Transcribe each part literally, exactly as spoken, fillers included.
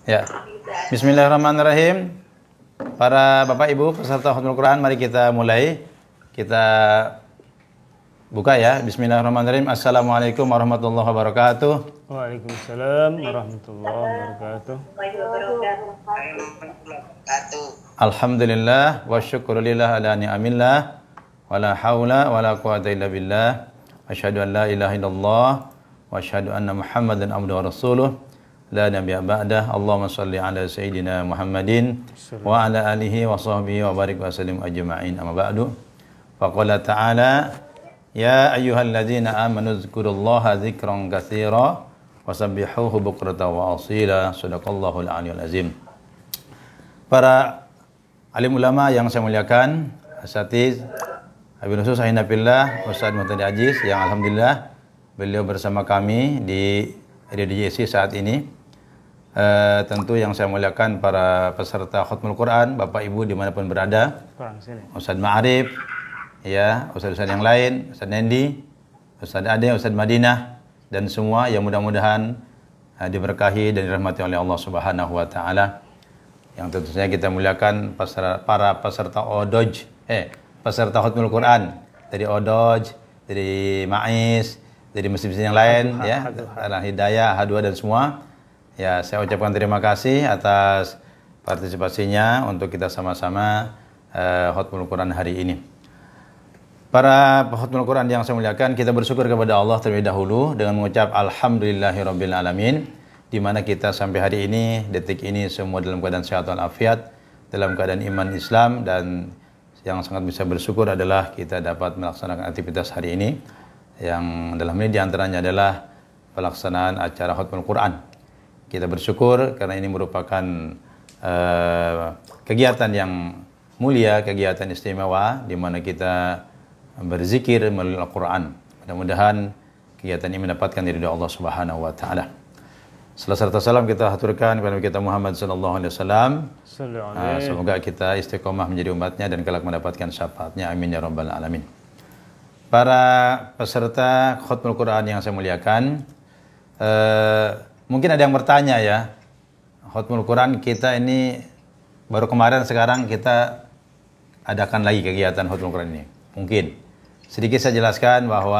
Ya. Bismillahirrahmanirrahim. Para Bapak Ibu peserta Khatmul Quran, mari kita mulai. Kita buka ya. Bismillahirrahmanirrahim. Assalamualaikum warahmatullahi wabarakatuh. Waalaikumsalam warahmatullahi wabarakatuh. Alhamdulillah wa syukurillah ala ni'amillah wa la hawla wa la quwata illa billah. Asyhadu an la ilaha illallah wa asyhadu anna Muhammadan abduhu wa rasuluh. La nabiyya ba'dah. Allahumma salli ala sayyidina Muhammadin wa ala alihi wa sahbihi wa barik wa sallim ajma'in. Amma ba'du. Faqala ta'ala ya ayyuhalladzina amanu dzkurullaha dzikran katsira wasabbihuhu bukratan wa asila. Shadaqallahul aliyyul azim. Para alim ulama yang saya muliakan, asatiz, Habib Nusus Ahinapillah, Ustaz Muhtadi Aziz yang alhamdulillah beliau bersama kami di R D J C saat ini. Uh, tentu yang saya muliakan para peserta Khatmul Quran, Bapak Ibu dimanapun berada, Ustaz Ma'arif, ya, Ustaz-Ustaz yang lain, Ustaz Nendi, Ustaz Ade, Ustaz Madinah, dan semua yang mudah-mudahan uh, diberkahi dan dirahmati oleh Allah Subhanahu wa Ta'ala. Yang tentu saja kita muliakan peserta, para peserta Odoj, eh, peserta Khatmul Quran dari Odoj, dari Ma'is, dari masjid-masjid yang lain, Haduha, ya, Haduha. Hidayah, Hadua dan semua. Ya, saya ucapkan terima kasih atas partisipasinya untuk kita sama-sama uh, Khatmul Quran hari ini. Para Khatmul Quran yang saya muliakan, kita bersyukur kepada Allah terlebih dahulu dengan mengucap alhamdulillahirabbil alamin, di mana kita sampai hari ini, detik ini semua dalam keadaan sehat walafiat, dalam keadaan iman Islam, dan yang sangat bisa bersyukur adalah kita dapat melaksanakan aktivitas hari ini, yang dalam ini diantaranya adalah pelaksanaan acara Khatmul Quran. Kita bersyukur karena ini merupakan uh, kegiatan yang mulia, kegiatan istimewa di mana kita berzikir melalui Al-Quran. Mudah-mudahan kegiatan ini mendapatkan ridha Allah Subhanahu wa Ta'ala. Salam serta salam kita haturkan kepada kita Muhammad sallallahu alaihi wasallam. Uh, semoga kita istiqomah menjadi umatnya dan kelak mendapatkan syafaatnya. Amin ya rabbal alamin. Para peserta Khatmul Quran yang saya muliakan, uh, mungkin ada yang bertanya ya, Khatmul Quran kita ini baru kemarin, sekarang kita adakan lagi kegiatan Khatmul Quran ini. Mungkin sedikit saya jelaskan bahwa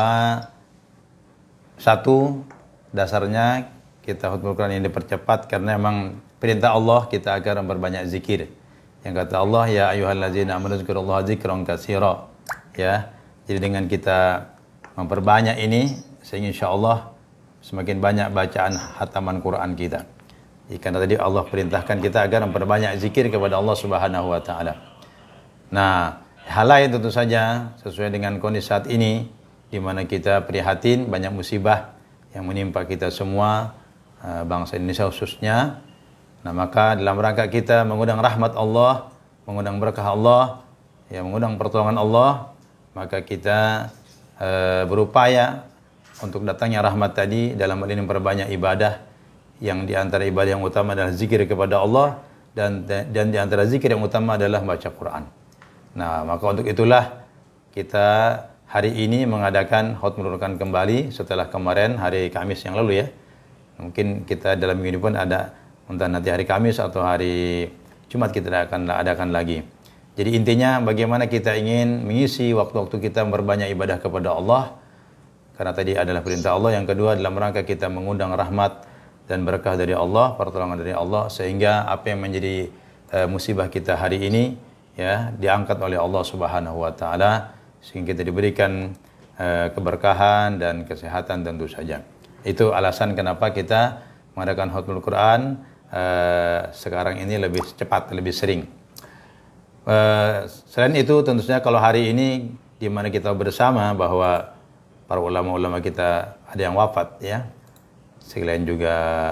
satu, dasarnya kita Khatmul Quran ini dipercepat karena memang perintah Allah kita agar memperbanyak zikir. Yang kata Allah, ya ayyuhalladzina amanu dzkurullaha dzikran katsira. Ya, jadi dengan kita memperbanyak ini, sehingga insyaallah semakin banyak bacaan hataman Quran kita. Karena tadi Allah perintahkan kita agar memperbanyak zikir kepada Allah Subhanahu wa Ta'ala. Nah, hal lain tentu saja sesuai dengan kondisi saat ini, di mana kita prihatin banyak musibah yang menimpa kita semua, bangsa Indonesia khususnya. Nah, maka dalam rangka kita mengundang rahmat Allah, mengundang berkah Allah, ya, mengundang pertolongan Allah, maka kita uh, berupaya untuk datangnya rahmat tadi dalam hal ini memperbanyak ibadah, yang diantara ibadah yang utama adalah zikir kepada Allah, dan dan diantara zikir yang utama adalah baca Quran. Nah, maka untuk itulah kita hari ini mengadakan Khatmul Quran kembali setelah kemarin hari Kamis yang lalu ya. Mungkin kita dalam minggu ini pun ada, entah nanti hari Kamis atau hari Jumat kita akan adakan lagi. Jadi intinya bagaimana kita ingin mengisi waktu-waktu kita memperbanyak ibadah kepada Allah, karena tadi adalah perintah Allah. Yang kedua dalam rangka kita mengundang rahmat dan berkah dari Allah, pertolongan dari Allah, sehingga apa yang menjadi uh, musibah kita hari ini ya diangkat oleh Allah Subhanahu wa Ta'ala, sehingga kita diberikan uh, keberkahan dan kesehatan tentu saja. Itu alasan kenapa kita mengadakan Khatmul Quran uh, sekarang ini lebih cepat, lebih sering. Uh, selain itu tentu saja kalau hari ini di mana kita bersama bahwa para ulama-ulama kita ada yang wafat ya, selain juga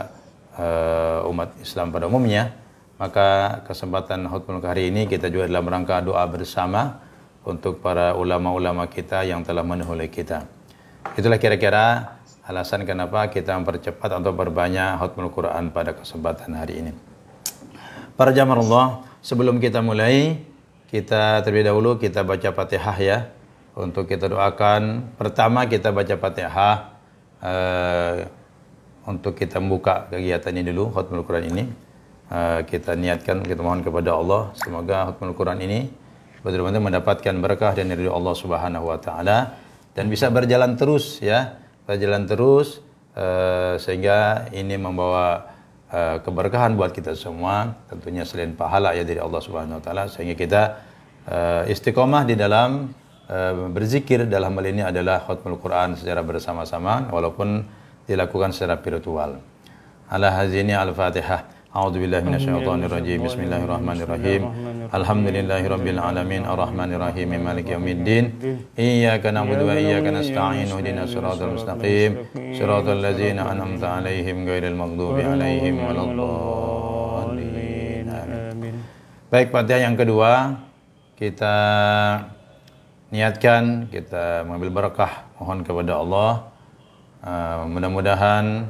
uh, umat Islam pada umumnya, maka kesempatan Khatmul hari ini kita juga dalam rangka doa bersama untuk para ulama-ulama kita yang telah mendahului kita. Itulah kira-kira alasan kenapa kita mempercepat atau berbanyak Khatmul Quran pada kesempatan hari ini. Para jamaah Allah, sebelum kita mulai, kita terlebih dahulu kita baca Fatihah ya. Untuk kita doakan, pertama kita baca Fatihah uh, untuk kita membuka kegiatan ini dulu, Khatmul Quran ini. uh, kita niatkan, kita mohon kepada Allah semoga khatmul Quran ini betul-betul mendapatkan berkah dan ridho Allah Subhanahu wa taala dan bisa berjalan terus ya, berjalan terus uh, sehingga ini membawa uh, keberkahan buat kita semua, tentunya selain pahala ya dari Allah Subhanahu wa taala, sehingga kita uh, istiqomah di dalam uh, berzikir dalam hal ini adalah khatmul Quran secara bersama-sama walaupun dilakukan secara virtual. Ala hazini al-Fatihah. A'udzu billahi minasyaitonir rajim. Bismillahirrahmanirrahim. Alhamdulillahirabbil alamin arrahmanir rahim maliki yaumiddin. Iyyaka na'budu wa iyyaka nasta'in ihdinas siratal mustaqim. Siratal ladzina an'amta 'alaihim ghairil maghdubi 'alaihim waladdallin. Amin. Baik, Fatihah yang kedua kita niatkan, kita mengambil berkah, mohon kepada Allah. Uh, mudah-mudahan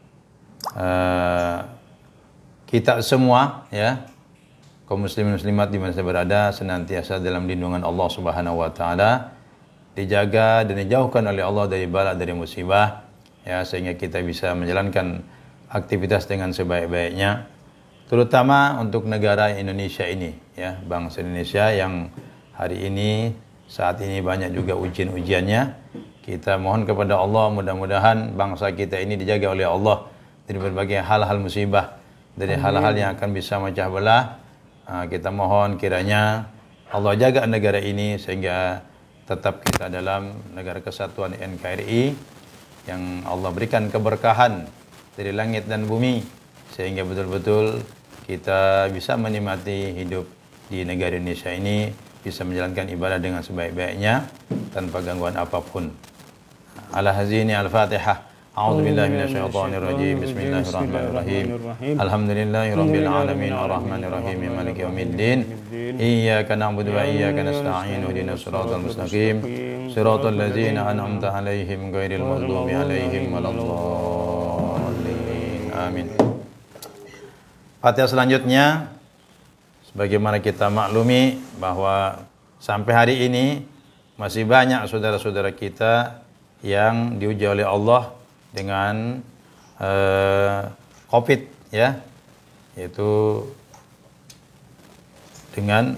uh, kita semua ya kaum muslimin muslimat di mana berada senantiasa dalam lindungan Allah Subhanahu wa taala, dijaga dan dijauhkan oleh Allah dari bala dari musibah ya, sehingga kita bisa menjalankan aktivitas dengan sebaik-baiknya, terutama untuk negara Indonesia ini ya, bangsa Indonesia yang hari ini saat ini banyak juga ujian-ujiannya. Kita mohon kepada Allah mudah-mudahan bangsa kita ini dijaga oleh Allah dari berbagai hal-hal musibah, dari hal-hal yang akan bisa memecah belah. Uh, kita mohon kiranya Allah jaga negara ini sehingga tetap kita dalam negara kesatuan N K R I yang Allah berikan keberkahan dari langit dan bumi sehingga betul-betul kita bisa menikmati hidup di negara Indonesia ini, bisa menjalankan ibadah dengan sebaik-baiknya tanpa gangguan apapun. Ala hazini al-Fatihah. A'udzu billahi minasyaitonir rajim. Bismillahirrahmanirrahim. Alhamdulillahirabbil alamin arrahmanir rahim maliki yaumiddin. Iyyaka na'budu wa iyyaka nasta'in ihdinas siratal mustaqim. Siratal ladzina an'amta 'alaihim ghairil maghdubi 'alaihim waladdallin. Amin. Fatihah selanjutnya, sebagaimana kita maklumi bahwa sampai hari ini masih banyak saudara-saudara kita yang diuji oleh Allah dengan uh, COVID ya, yaitu dengan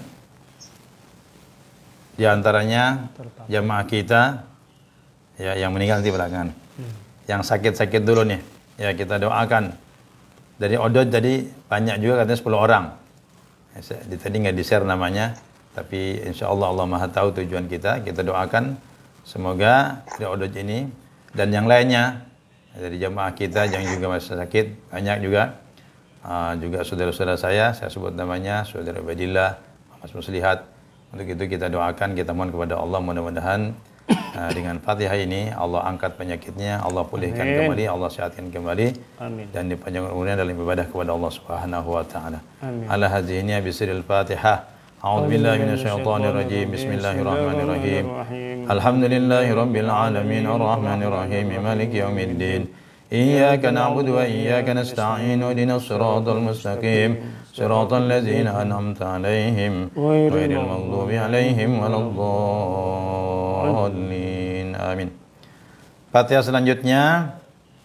diantaranya jamaah kita ya yang meninggal di belakangan, hmm. yang sakit-sakit dulu nih ya, kita doakan. Dari Odot tadi banyak juga katanya sepuluh orang ya, tadi nggak di-share namanya, tapi insya Allah Allah Maha tahu tujuan kita. Kita doakan semoga dari Odot ini dan yang lainnya dari jamaah kita yang juga masih sakit banyak juga, uh, juga saudara-saudara saya, saya sebut namanya saudara Badillah, Mas Muslihat. Untuk itu kita doakan, kita mohon kepada Allah mudah-mudahan uh, dengan Fatihah ini Allah angkat penyakitnya, Allah pulihkan Amin. Kembali, Allah sehatkan kembali. Amin. Dan dipanjangkan umurnya dalam ibadah kepada Allah Subhanahu wa taala. Ala hadhihi bisiril Fatihah. A'udzu billahi minasyaitonir rajim. Bismillahirrahmanirrahim. Alhamdulillahirabbil alamin arrahmanir rahim maliki yaumiddin. Iyyaka na'budu wa iyyaka nasta'in ihdinas siratal mustaqim. Siratal ladzina an'amta 'alaihim ghairil maghdubi 'alaihim waladdallin. Amin. Fatihah selanjutnya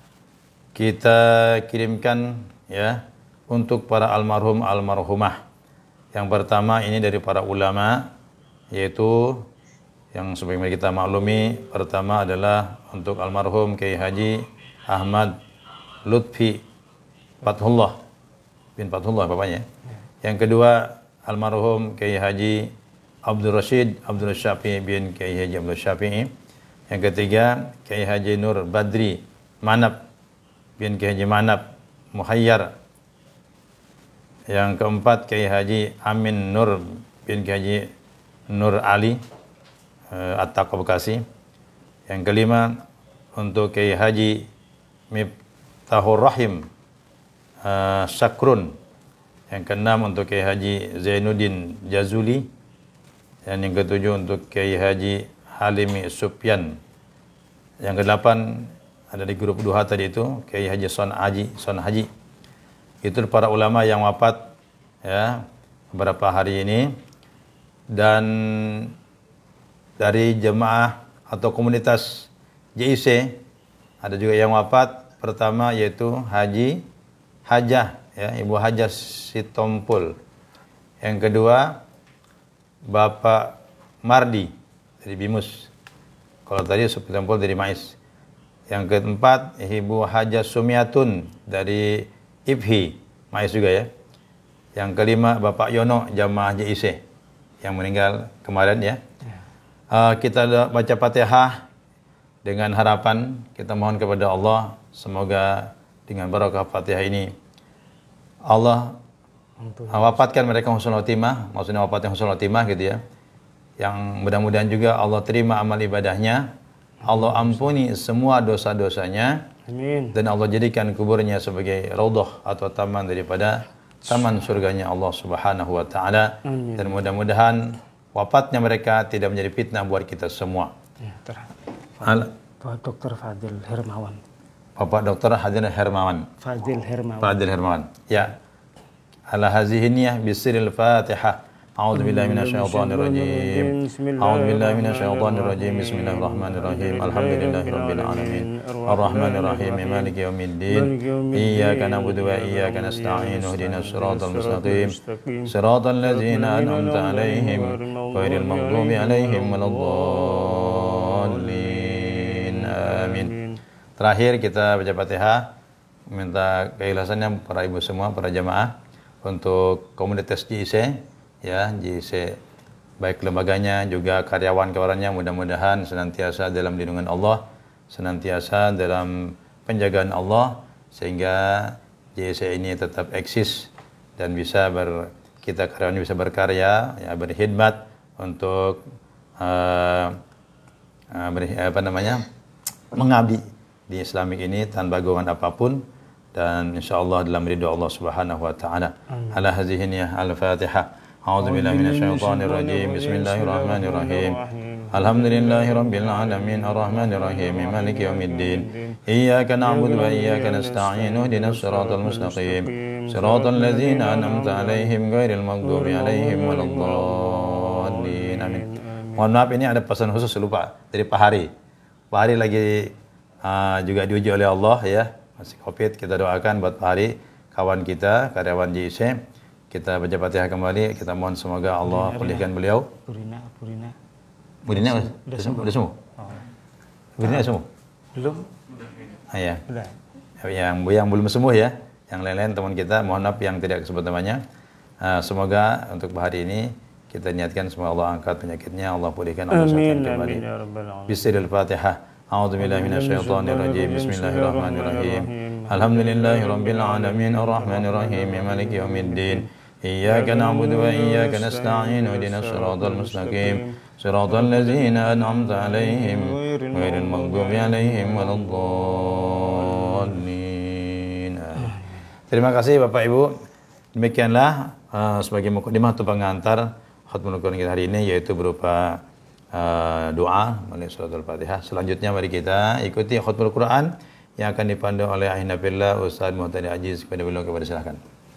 kita kirimkan ya untuk para almarhum almarhumah. Yang pertama ini dari para ulama, yaitu yang sebagaimana kita maklumi, pertama adalah untuk almarhum Kiai Haji Ahmad Lutfi Fathullah bin Fathullah bapaknya. Yang kedua almarhum Kiai Haji Abdul Rashid Abdul Syafi'i bin Kiai Haji Abdul Syafi'i. Yang ketiga Kiai Haji Nur Badri Manap bin Kiai Haji Manap Muhayyar. Yang keempat Kiai Haji Amin Nur bin Kiai Haji Nur Ali uh, At-Taqwa Bekasi. Yang kelima untuk Kiai Haji Miftahur Rahim uh, Sakrun. Yang keenam untuk Kiai Haji Zainuddin Jazuli. Dan yang ketujuh untuk Kiai Haji Halimi Supyan. Yang kedelapan ada di grup duha tadi itu Kiai Haji Son Haji Son Haji. Itu para ulama yang wafat ya beberapa hari ini. Dan dari jemaah atau komunitas J I C ada juga yang wafat. Pertama yaitu Haji Hajah ya, Ibu Hajah Sitompul. Yang kedua, Bapak Mardi dari Bimus. Kalau tadi Sitompul dari Mais. Yang keempat, Ibu Hajah Sumiatun dari I P H I, Mais juga ya. Yang kelima, Bapak Yono jamaah J I C yang meninggal kemarin ya. Uh, kita baca Fatihah dengan harapan kita mohon kepada Allah semoga dengan barakah Fatihah ini Allah wafatkan mereka husnul khotimah, maksudnya wafatnya husnul khotimah gitu ya. Yang mudah-mudahan juga Allah terima amal ibadahnya, Allah ampuni semua dosa-dosanya. Amin. Dan Allah jadikan kuburnya sebagai raudhah atau taman daripada taman surganya Allah Subhanahu wa taala. Dan mudah-mudahan wafatnya mereka tidak menjadi fitnah buat kita semua. Ya, Al Pak Dokter Fadil Hermawan. Bapak Dokter Fadil Hermawan. Fadil Hermawan. Fadil Hermawan. Ya. Ala hazihi niyah bisiril Fatihah. A'udzu billahi minasyaitonir rajim. A'udzu billahi minasyaitonir rajim. Bismillahirrahmanirrahim. Alhamdulillahirabbil alamin. Arrahmanir rahim. Maliki yaumiddin. Iyyaka na'budu wa iyyaka nasta'in. Ihdinas siratal mustaqim. Siratal ladzina an'amta 'alaihim ghairil maghdubi 'alaihim waladdallin. Amin. Terakhir kita baca Fatihah, minta keikhlasannya para ibu semua, para jamaah untuk komunitas J I C ya, J I C baik lembaganya juga karyawan-karyawannya mudah-mudahan senantiasa dalam lindungan Allah, senantiasa dalam penjagaan Allah sehingga J I C ini tetap eksis dan bisa ber kita karyawannya bisa berkarya ya, berkhidmat untuk uh, uh, ber, apa namanya mengabdi di Islamik ini tanpa golongan apapun dan insyaallah dalam ridho Allah Subhanahu wa taala. Ala hazihi niyah al-Fatihah. A'udzu billahi minasyaitonir rajim. Bismillahirrahmanirrahim. Alhamdulillahirabbil alamin arrahmanir rahim maliki yaumiddin. Iyyaka na'budu wa iyyaka nasta'in. Ihdinas siratal mustaqim. Siratal ladzina an'amta 'alaihim ghairil maghdubi 'alaihim waladdallin. Amin. Mohon maaf ini ada pesan khusus lupa dari Pak Hari. Pak Hari lagi uh, juga diuji oleh Allah ya. Masih Covid, kita doakan buat Pak Hari, kawan kita, karyawan J I C. Kita baca Fatihah kembali, kita mohon semoga Allah pulihkan beliau. Burina, Burina. Burina udah sembuh? Udah sembuh? Burina sembuh? Belum. Ah, ya. Udah. Yang, yang belum sembuh ya, yang lain-lain teman kita, mohon maaf yang tidak kesebut namanya. Uh, semoga untuk Pak Hari ini, kita niatkan semoga Allah angkat penyakitnya, Allah pulihkan, Allah Amin, kembali. amin, ya Rabbal alamin. Bismillahirrahmanirrahim. A'udzu billahi minasyaitonir rajim. Bismillahirrahmanirrahim. Alhamdulillahirabbil alamin arrahmanir rahim maliki yaumiddin. Iyyaka na'budu wa iyyaka nasta'in. Ihdinas siratal mustaqim. Siratal ladzina an'amta 'alaihim ghairil maghdubi 'alaihim waladdallin. Terima kasih Bapak Ibu. Demikianlah uh, sebagai mukadimah atau pengantar khatmul Quran kita hari ini, yaitu berupa Uh, doa melalui surat Al-Fatihah. Selanjutnya mari kita ikuti khutbah Quran yang akan dipandu oleh Ahinafillah Ustaz Muhtadi Aziz. Kepada beliau kepada silakan.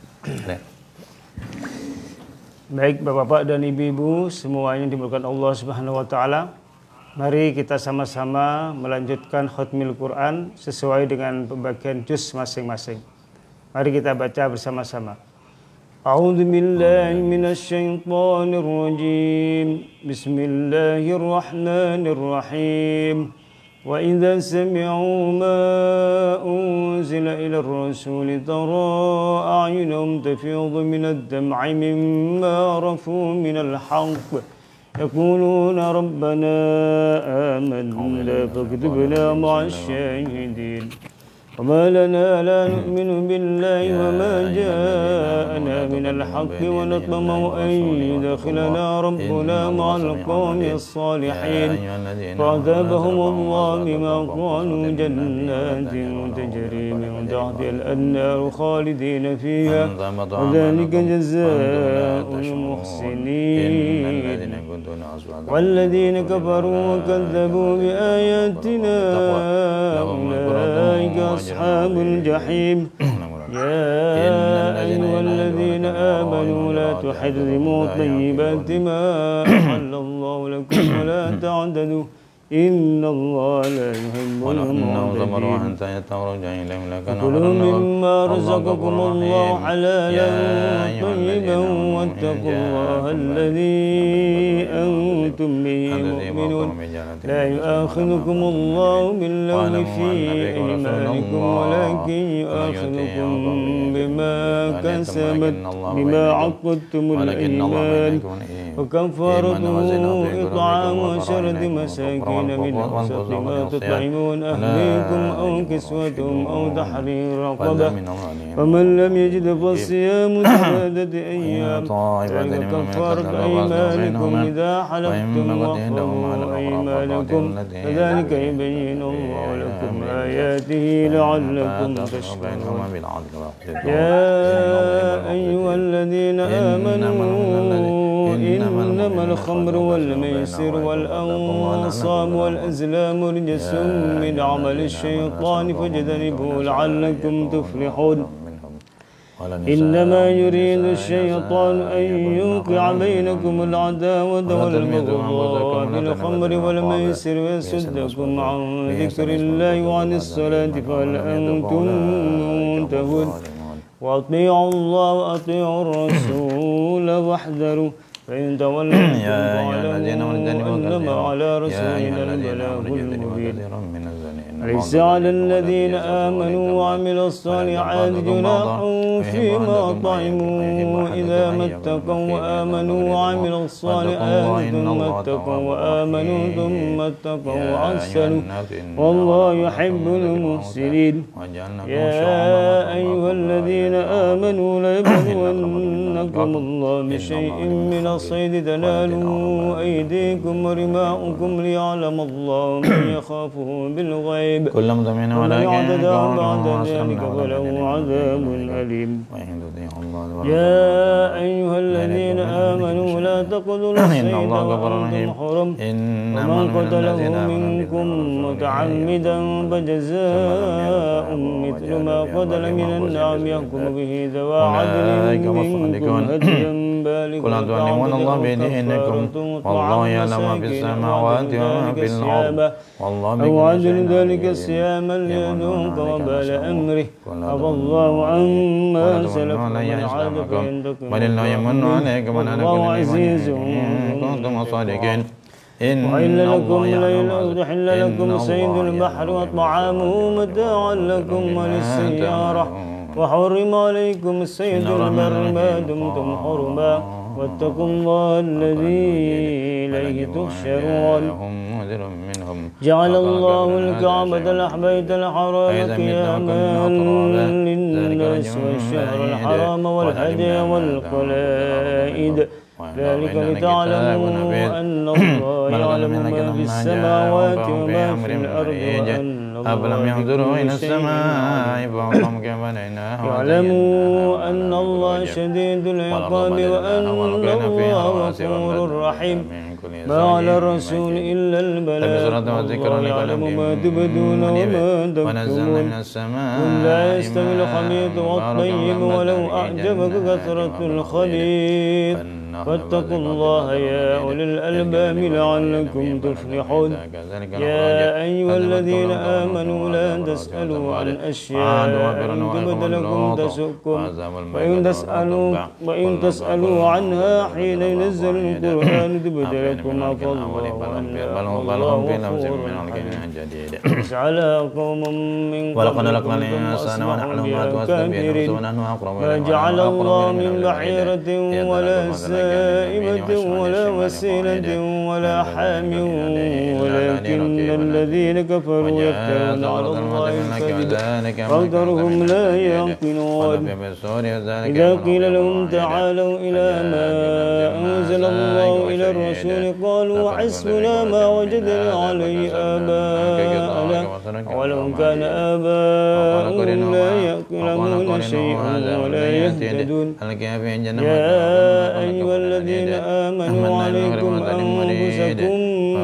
Baik Bapak-bapak dan Ibu-ibu semuanya dimuliakan Allah Subhanahu wa taala. Mari kita sama-sama melanjutkan khatmil Quran sesuai dengan pembagian juz masing-masing. Mari kita baca bersama-sama. أعوذ بالله من الشيطان الرجيم بسم الله الرحمن الرحيم وإذا سمعوا ما أنزل إلى الرسول ترى أعينهم تفيض من الدمع مما عرفوا من الحق يقولون ربنا آمنا فاكتبنا مع الشاهدين وما لنا لا نؤمن بالله وما جاءنا من الحق ونطمع أن يدخلنا ربنا مع القوم الصالحين فعذبهم الله بما قالوا جنات تجري من تحتها الأنهار خالدين فيها وذلك جزاء المحسنين والذين كفروا وكذبوا بآياتنا أولئك أصحاب الجحيم يا أيها الذين آمنوا لا تحرموا طيبات ما أحل الله لكم ولا تعتدوا إن الله لا يحب المعتدين كلوا مما رزقكم الله حلالا طيبا واتقوا الله الذي أنتم به مؤمنون لا يؤاخذكم الله باللغو في أيمانكم ولكن يؤاخذكم بما كسبت بما عقدتم الأيمان وكفارته إطعام عشرة مساكين من أوسط ما تطعمون أهليكم أو كسوتهم أو تحرير رقبة فمن لم يجد فصيام ثلاثة أيام ذلك كفارة أيمانكم إذا حلفتم واحفظوا أيمانكم كذلك يبين الله لكم آياته لعلكم تشكرون يا أيها الذين آمنوا إنما الخمر والميسر والأنصاب والأزلام رجس من عمل الشيطان فاجتنبوه لعلكم تفلحون إنما يريد الشيطان أن يوقع بينكم العداوة والبغضاء في الخمر والميسر ويصدكم عن ذكر الله وعن الصلاة فهل أنتم منتهون وأطيعوا الله وأطيعوا الرسول واحذروا فإن تولوا فاعلموا أنما على رسولنا البلاغ المبين ليس على الذين آمنوا وعملوا الصالحات جناح فيما طعموا إذا ما اتقوا وآمنوا وعملوا الصالحات ثم اتقوا وآمنوا ثم اتقوا وأحسنوا والله يحب المحسنين يا أيها الذين آمنوا ليبلونكم الله بشيء من الصيد تنالوا أيديكم ورماؤكم ليعلم الله من يخافه بالغيب ومن يعتدى بعد ذلك فله عذاب أليم يا أيها الذين آمنوا لا تقتلوا الصيد وأنتم حرم ومن قتله منكم متعمدا فجزاء مثل ما قتل من النعم يحكم به ذوى عدل منكم هديا بالغ تعلمون الله بدينكم والله يعلم ما في السماوات وما في الأرض والله أو عدل ذلك صياما ليذوق وبال أمره عفى الله عما سلف ومن عاد فينتقم بل الله يمن عليكم أن والله عزيز كنتم صادقين وحل لكم ليل أحل لكم صيد البحر وطعامه متاعا لكم وللسيارة وحرم عليكم الصيد البر ما دمتم حرما واتقوا الله الذي إليه تحشرون جعل الله الكعبة البيت الحرام قياما للناس والشهر الحرام والهدي والقلائد ذلك لتعلموا أن الله يعلم ما في السماوات وما في الأرض وأن أفلم ينظروا إلى السماء فوقهم كيف بنيناها يعلموا أن الله شديد العقاب وأن الله غفور رحيم ما على الرسول إلا البلاغ والله يعلم ما تبدون وما تكتمون قل لا يستوي الخبيث والطيب ولو أعجبك كثرة الخبيث فاتقوا الله يا أولي الألباب لعلكم تفلحون يا أيها الذين آمنوا لا تسألوا عن أشياء إن تبد لكم تسؤكم وإن تسألوا وإن تسألوا عنها حين ينزل القرآن تبد لكم عفى الله والله غفور حليم على قوم من ولقد خلقنا الإنسان ونحن ما توسل ما جعل الله من بحيرة ولا سائبة ولا وسيلة ولا حام ولكن الذين كفروا يفترون على الله الكذب فاذرهم لا يعقلون إذا قيل لهم تعالوا إلى ما أنزل الله إلى الرسول قالوا حسبنا ما وجدنا عليه آباءنا ولو كان آباؤهم لا يعقلون شيئا ولا يهتدون يا أيها الذين آمنوا عليكم أنفسكم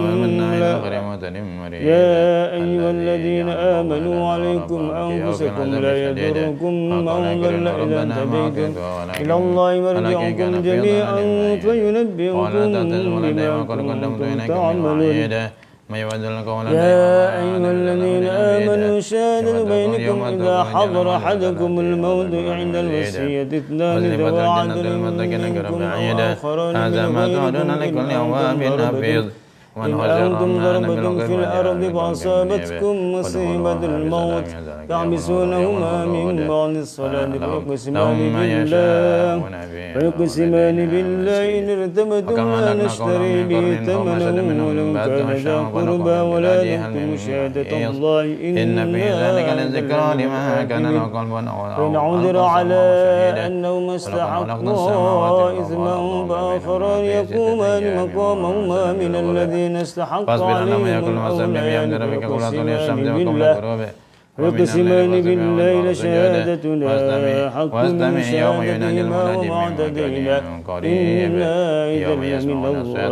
يا أيها الذين آمنوا عليكم أنفسكم لا يضركم من ضل إذا اهتديتم إلى الله مرجعكم جميعا فينبئكم بما كنتم تعملون يا أيها الذين آمنوا شهادة بينكم إذا حضر أحدكم الموت عند الوصية اثنان ذوى عدل منكم أو آخران من غيركم إن أنتم ضربتم إن أنتم ضربتم في الأرض فأصابتكم مصيبة الموت تعبسونهما من بعد الصلاة فيقسمان بالله فيقسمان بالله إن ارتبتم لا نشتري به ثمنا ولو كان ذا قربى ولا نكتم شهادة الله إنا لذكرى لمن كان له قلب فإن عذر على أنهما استحقا إثما فآخران يقومان مقامهما من الذين استحق عليهم الأوليان فيقسمان بالله ويقسمان بالله لشهادتنا حق من شهادتهما وما اعتدينا إنا إذا لمن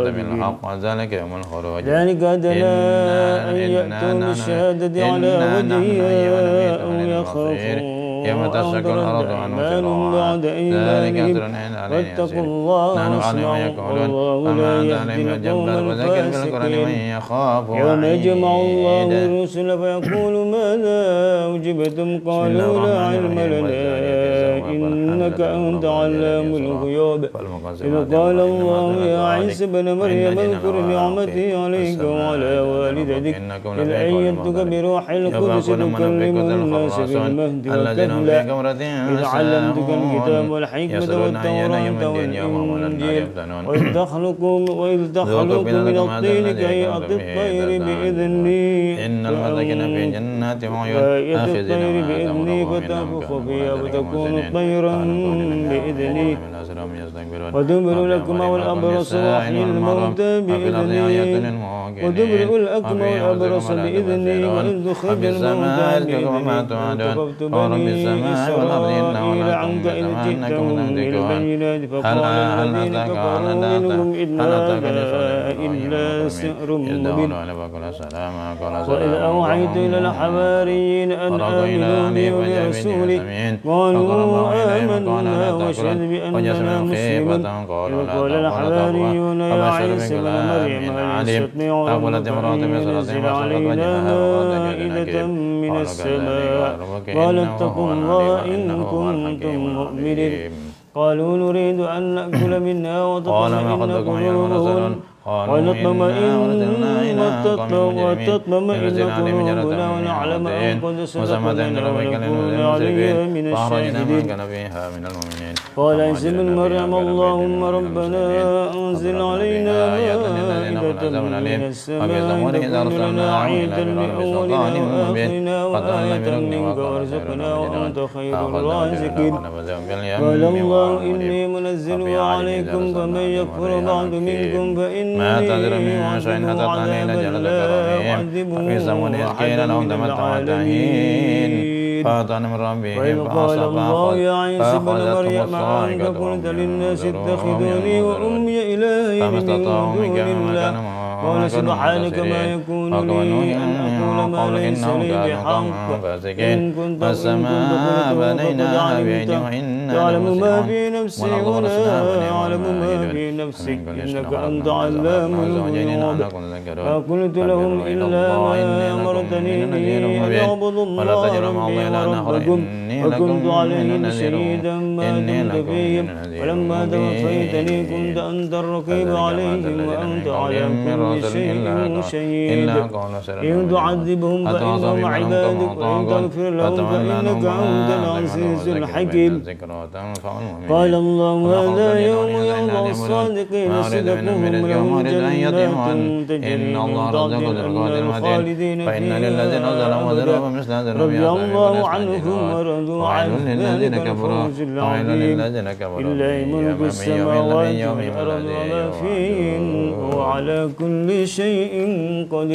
الله ذلك أدنى أن يأتوا بالشهادة على وجهها أو يخافوا يوم تشقق الأرض عنهم بعد إيمانهم واتقوا الله واسمعوا والله لا يهدي القوم الفاسقين يوم يجمع الله الرسل فيقول ماذا أجبتم قالوا لا علم لنا إنك أنت علام الغيوب إذ قال الله يا عيسى ابن مريم اذكر نعمتي عليك وعلى والدتك إذ أيدتك بروح القدس تكلم الناس في المهد وكهلا إذ علمتك الكتاب والحكمة والتوراة والإنجيل وإذ تخلق وإذ تخلق من الطين كهيئة الطير بإذني إن المتقين في جنات وعيون كهيئة الطير بإذني فتنفخ فيها وتكون طيرا بإذني وتبرئ الأكمى والأبرص وأحيي الموتى بإذني وتبرئ الأكمى والأبرص بإذني وإذ تخرج الموتى بإذني وكففت بني إسرائيل عنك إذ جئتهم بالبينات فقال الذين كفروا منهم إن هذا إلا سحر مبين وإذ أوحيت إلى الحواريين أن آمنوا بي وبرسولي قالوا آمنا واشهد بأننا مسلمون إذ قال الحواريون يا عيسى ابن مريم هل يستطيع ربك أن ينزل علينا مائدة من السماء قال اتقوا الله إن كنتم مؤمنين قالوا نريد أن نأكل منها وتطمئن قلوبنا ونطمئن وتطمئن قلوبنا ونعلم أن قد صدقنا ونكون عليها من الشاهدين قال عيسى ابن مريم اللهم ربنا أنزل علينا مائدة من السماء تكون لنا عيدا لأولنا وآخرنا وآية منك وارزقنا وأنت خير الرازقين قال الله إني منزلها عليكم فمن يكفر بعد منكم فإني أعذبه عذابا لا أعذبه أحدا من العالمين وإذ قال الله يا عيسى ابن مريم أأنت قلت للناس اتخذوني وأمي إلهين من دون الله قال سبحانك ما يكون لي أن أقول ما ليس لي بحق إن كنت قلت تعلم ما في نفسي ولا أعلم ما في نفسك إنك أنت علام الغيوب فقلت لهم إلا ما أمرتني به أن أعبدوا الله ربي وربكم وكنت عليهم شهيدا ما دمت فيهم ولما توفيتني كنت أنت الرقيب عليهم وأنت على كل شيء شهيد إن تعذبهم فإنهم عبادك وإن تغفر لهم فإنك أنت العزيز الحكيم قال الله هذا يوم ينفع الصادقين صدقهم لهم جنات تجري من تحتها الأنهار خالدين فيها أبدا رضي الله عنهم ورضوا عنه ذلك الفوز العظيم لله ملك السماوات والأرض وما فيهن وهو على كل شيء قدير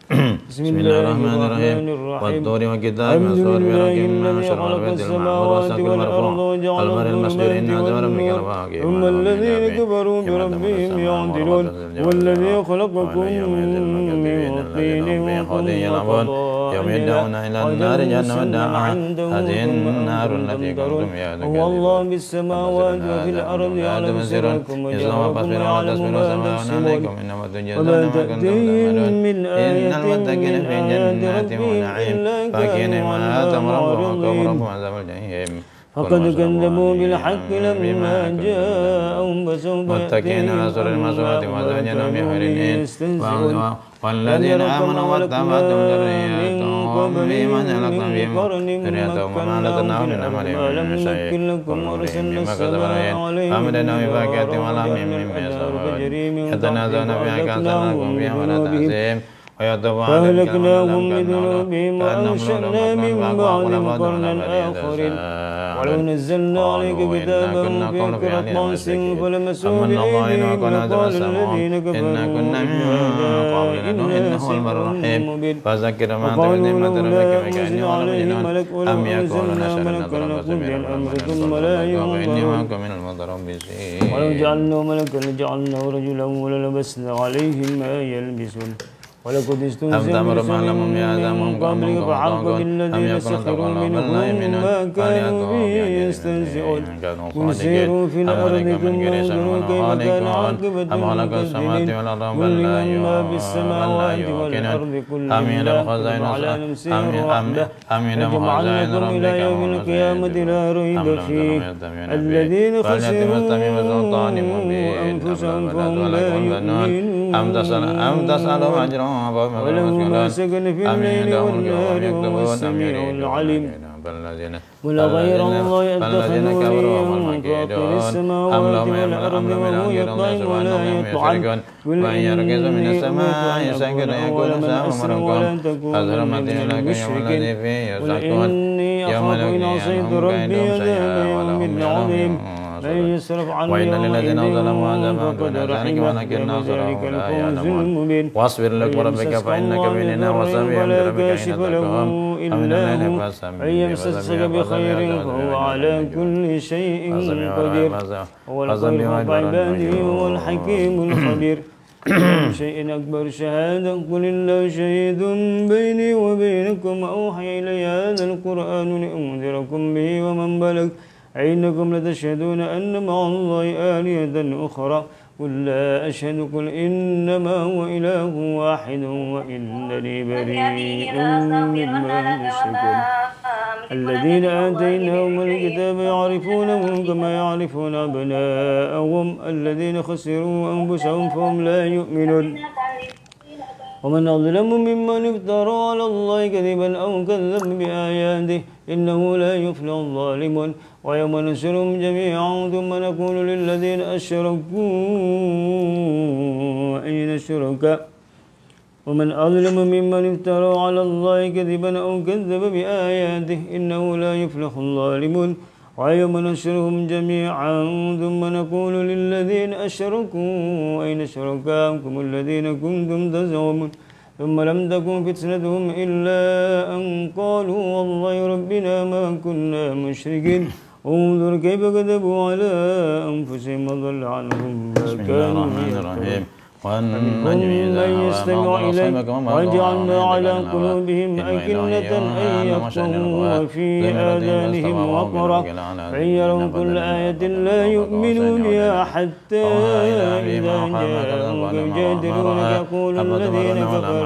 بسم الله الرحمن الرحيم والطور وكتاب مسطور برقم منشور والبيت المعمور والسقف المرفوع والبر المسجور إن عذاب ربك لواقع ثم الذين كفروا بربهم يعدلون والذي خلقكم من طين وقضى يوم يدعون إلى النار جهنم دعا هذه النار التي كنتم بها تكذبون والله بالسماوات وفي الأرض يعلم سركم وجهركم ويعلم ما تكسبون وما تأتيهم من آية المتقين في جنات ونعيم فاكهين ما آتاهم ربهم وقهم عذاب الجحيم فقد كذبوا بالحق لما جاءهم فسوف متكئين على سرر مسفوحة وزوجناهم بحور عين والذين آمنوا واتبعتهم ذريتهم بإيمان ألحقنا بهم ذريتهم وما ألتناهم من عملهم من شيء كل امرئ بما كسب رهين فأمددناهم بفاكهة ولحم مما يشتهون يتنازعون فيها كأسا لكم فيها ولا تأثيم فأهلكناهم بذنوبهم وأنشأنا من بعدهم قرنا آخرين ولو نزلنا عليك كتابا في قرطاس فلمسوه بأيديهم لقال الذين كفروا إنا سحر مبين وقالوا لولا أنزل عليه ملك ولو أنزلنا ملكا لقضي الأمر ثم لا ينظرون ولو جعلناه ملكا لجعلناه رجلا وللبسنا عليهم ما يلبسون ولقد استهزئ برسل من قبلك فحق بالذين سخروا منهم ما كانوا به يستهزئون قل سيروا في الأرض ثم انظروا كيف كان عاقبة المكذبين قل لمن ما في السماوات والأرض كل لله على نفسه الرحمة يجمعنكم إلى يوم القيامة لا ريب فيه الذين خسروا أنفسهم فهم لا يؤمنون أم تسألهم أجرا وله ما سكن في الليل والنهار وهو السميع العليم ولغير الله يتخذ وليا فاطر السماوات والأرض وهو يطعم ولا يطعم قل إني أمرت أن أول من أسلم ولا تكونن من المشركين قل إني أخاف إن عصيت ربي عذاب يوم عظيم من يصرف عنه وإن للذين ظلموا عذابا فقد دون ذلك رحمه ولكن وذلك أكثرهم لا الفوز يعلمون المبين واصبر لك ربك فإنك بيننا وسبح ولا ربك كاشف حين له تقوم إلا هو أن يمسسك بخير فهو على كل شيء قدير هو الخير فوق عباده وهو الحكيم الخبير شيء أكبر شهادة قل الله شهيد بيني وبينكم أوحي إلي هذا القرآن لأنذركم به ومن بلغ أئنكم لتشهدون أن مع الله آلهة أخرى قل لا أشهد قل إنما هو إله واحد وإنني بريء مما تشركون الذين آتيناهم الكتاب يعرفونه كما يعرفون أبناءهم الذين خسروا أنفسهم فهم لا يؤمنون ومن أظلم ممن افترى على الله كذبا أو كذب بآياته إنه لا يفلح الظالمون ويوم نحشرهم جميعا ثم نقول للذين أشركوا أين الشركاء ومن أظلم ممن افترى على الله كذبا أو كذب بآياته إنه لا يفلح الظالمون ويوم نحشرهم جميعا ثم نقول للذين أشركوا أين شركاؤكم الذين كنتم تزعمون ثم لم تكن فتنتهم إلا أن قالوا والله ربنا ما كنا مشركين انظر كيف كذبوا على أنفسهم وضل عنهم ما كانوا يفترون والنجم إذا من يستمع إليك وجعلنا على قلوبهم أكنة أن يفقهوا وفي آذانهم وقرا فإن يروا كل آية لا يؤمنوا بها حتى إذا جاءوك يجادلونك يقول الذين كفروا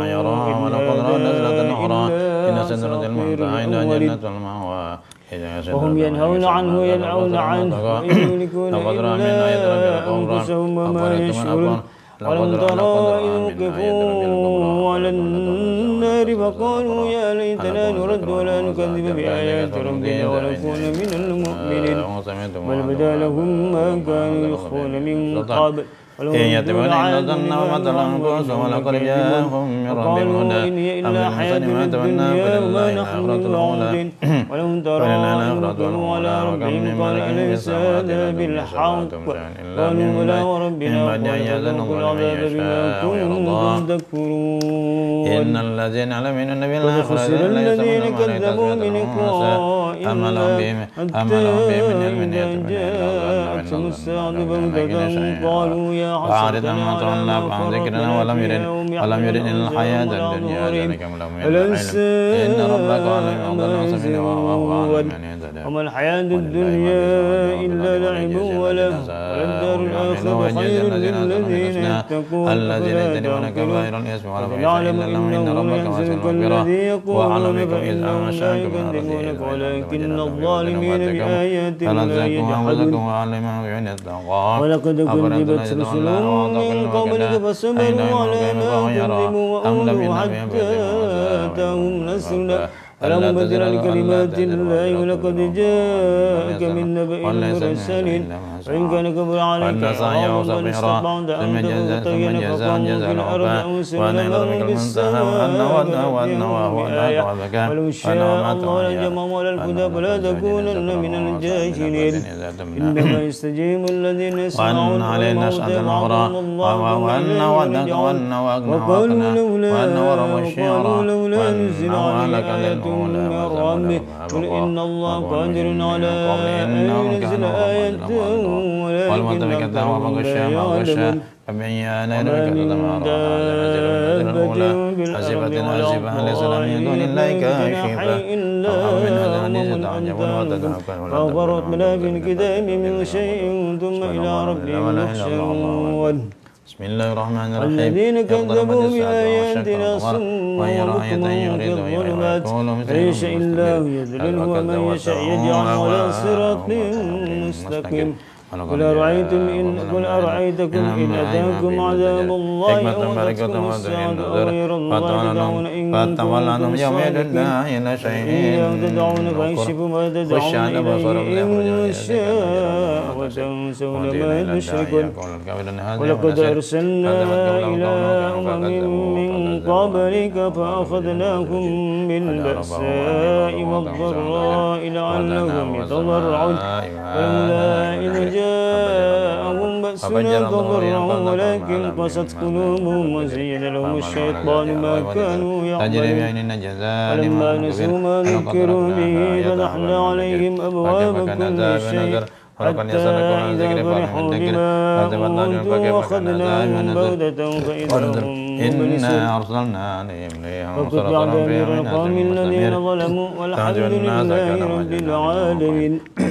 إن هذا إلا أساطير الأولين وهم ينهون عنه ينأون عنه وإن يهلكون إلا أنفسهم وما يشعرون ولم ترى إذ وقفوا على النار فقالوا يا ليتنا نرد ولا نكذب بآيات ربنا ونكون من المؤمنين بل بدا لهم ما كانوا يخفون من قبل إن يتبعون إلا الظن وما تهوى الأنفس ولقد جاءهم من ربهم هدى أم للمحسن ما تمنى فلله الآخرة الأولى ولو ترى أنهم على ربهم قال أليس هذا بالحق قالوا بلى وربنا قال فذوقوا العذاب بما كنتم تكفرون إن الذين يعلمون أن بالله خسر الذين كذبوا بلقاء الله حتى إذا جاءتهم الساعة بغتة قالوا يا حسرتنا على ما فرطنا ولم يرد ولم يرد إلا الحياة الدنيا ذلك أليس إن ربك عليم بالناصبين وهو أعلم من يهتدى وما الحياة الدنيا إلا لعب وله وللدار الآخرة خير للذين يتقون الذين يجتنبون كبائر الإثم والفواحش إلا لهم إن ربك واسع المغفرة وأعلم بكم إذ أنشأكم من الأرض ولكن الظالمين بآيات الله يجحدون ولقد كذبت رسل من قبلك فصبروا على ما كذبوا وأوذوا حتى أتاهم نصرنا فلا مبدل لكلمات الله ولقد جاءك من نبأ المرسلين وإن كان كبر عليك إعراضهم من استطعت أن تبتغي نفقهم في الأرض أو سلما بالسماء بآية ولو شاء الله لجمعهم على الهدى فلا تكونن من الجاهلين إنما يستجيب الذين يسمعون الموتى بعضهم الله وقالوا لولا وقالوا لولا نزل عليه آية من ربه قل إن الله قادر على أن ينزل آية ولكن أكثرهم لا يعلمون فبأي آلاء ربك تتمارى حسبت الآسفة ليس لم يدون الله كاشفة فغفرت بلا في الكتاب من شيء ثم إلى ربهم يحشرون بسم الله الرحمن الرحيم الذين كذبوا بآياتنا صم وبكم في الظلمات من يشاء الله يذلله ومن يشاء يجعل على صراط مستقيم قل أرأيتم إن قل أرأيتكم إن أتاكم عذاب الله أو أتتكم الساعة غير الله تدعون إن كنتم صادقين إياه تدعون فيكشف ما تدعون إليه إن شاء وتنسون ما تشركون ولقد أرسلنا إلى أمم من قبلك فأخذناهم بالبأساء والضراء لعلهم يتضرعون فلولا إذ جاءهم بأسنا تضرعوا ولكن قست قلوبهم وزين لهم الشيطان ما كانوا يعملون فلما نسوا ما ذكروا به فتحنا عليهم أبواب كل شيء حتى إذا فرحوا بما أوتوا أخذناهم بغتة فإذا هم إنا أرسلنا عليهم ريحا فقطع دابر القوم الذين ظلموا والحمد لله رب العالمين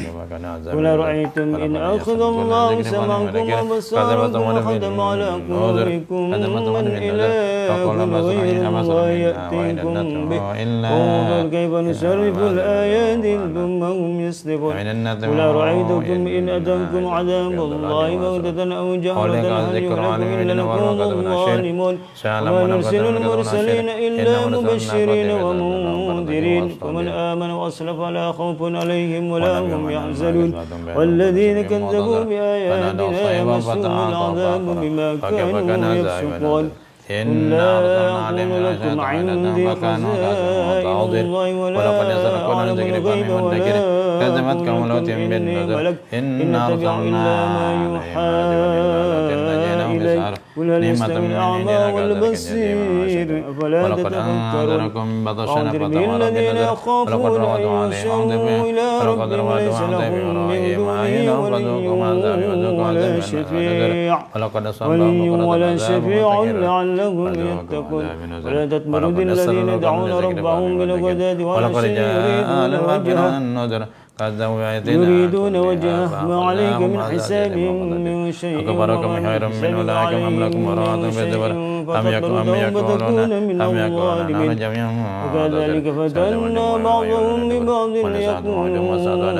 قل أرأيتم إن أخذ الله سمعكم وأبصاركم وختم على قلوبكم من إله غير الله يأتيكم به انظر كيف نصرف الآيات ثم هم يصدفون قل أرأيتكم إن أتاكم عذاب الله بغتة أو جهرة هل يهلك إلا القوم الظالمون وما نرسل المرسلين إلا مبشرين ومنذرين ومن آمن وأصلح فلا خوف عليهم ولا هم يحزنون والذين كذبوا بآياتنا يمسهم العذاب بما كانوا يفسقون قل لا أقول لكم عندي خزائن الله ولا أعلم الغيب ولا أقول لكم إني ملك إن أتبع إلا ما يوحى إلي قل هل يستوي الأعمى والبصير أفلا تتفكرون وأنذر به الذين يخافون أن يحشروا إلى ربهم ليس لهم من دونه ولي ولا شفيع ولي ولا شفيع لعلهم يتقون ولا تطمرد الذين يدعون ربهم بالغداة والعشي يريدون وجهه يريدون وجهه ما عليك من حسابهم من شيء وما حسابك عليهم من شيء فتقبل فتكون من الظالمين وكذلك فتنا بعضهم ببعض ليقولوا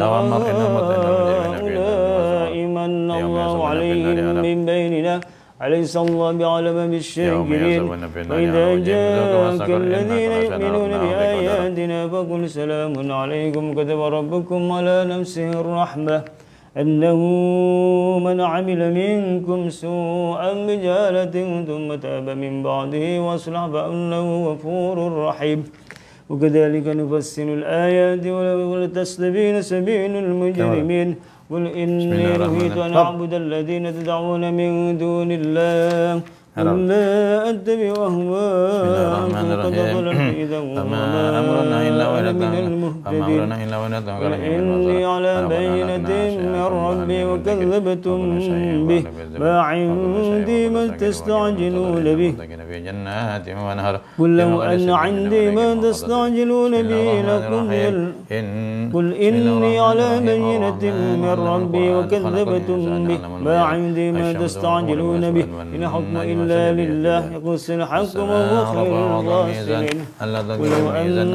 هؤلاء من الله عليهم من بيننا أليس الله بعلم بالشاكرين وإذا جاءك الذين يؤمنون بآياتنا فقل سلام عليكم كتب ربكم على نفسه الرحمة أنه من عمل منكم سوءا بجهالة ثم تاب من بعده وأصلح فأنه غفور رحيم وكذلك نفصل الآيات ولتستبين سبيل المجرمين قل إني نهيت أن أعبد الذين تدعون من دون الله قل لا أتبع أهواءكم قد ضللت إذا وما أنا من المهتدين قل إني على بينة من ربي وكذبتم به ما عندي ما تستعجلون به قل لو أن عندي ما تستعجلون به لقضي قل إني على بينة من ربي وكذبتم به ما عندي ما تستعجلون به إن حكم إلا لله يقص الحق وهو خير الفاصلين ولو أن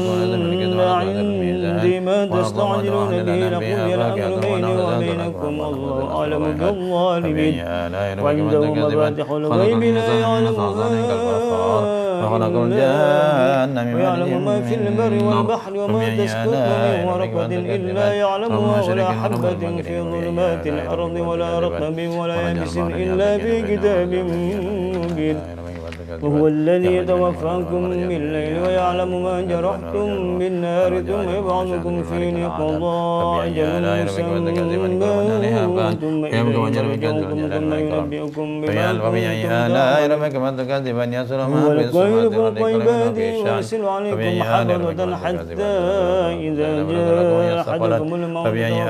عندي ما تستعجلون به لقضي الأمر بيني وبينكم والله أعلم بالظالمين وعنده مفاتح الغيب لا يعلمها وخلق الجن من ويعلم ما في البر والبحر وما تسقط من ورقة إلا يعلمها ولا حبة في ظلمات الأرض ولا رطب ولا يابس إلا في كتاب مبين وهو الذي يتوفاكم بالليل ويعلم ما جرحتم بالنهار ثم يبعثكم فيه قضاء أجل مسمى ثم إليه ترجعون ثم ينبئكم بما كنتم تعملون هو القيل فوق عباده ويرسل عليكم حفظة حتى إذا جاء أحدكم الموت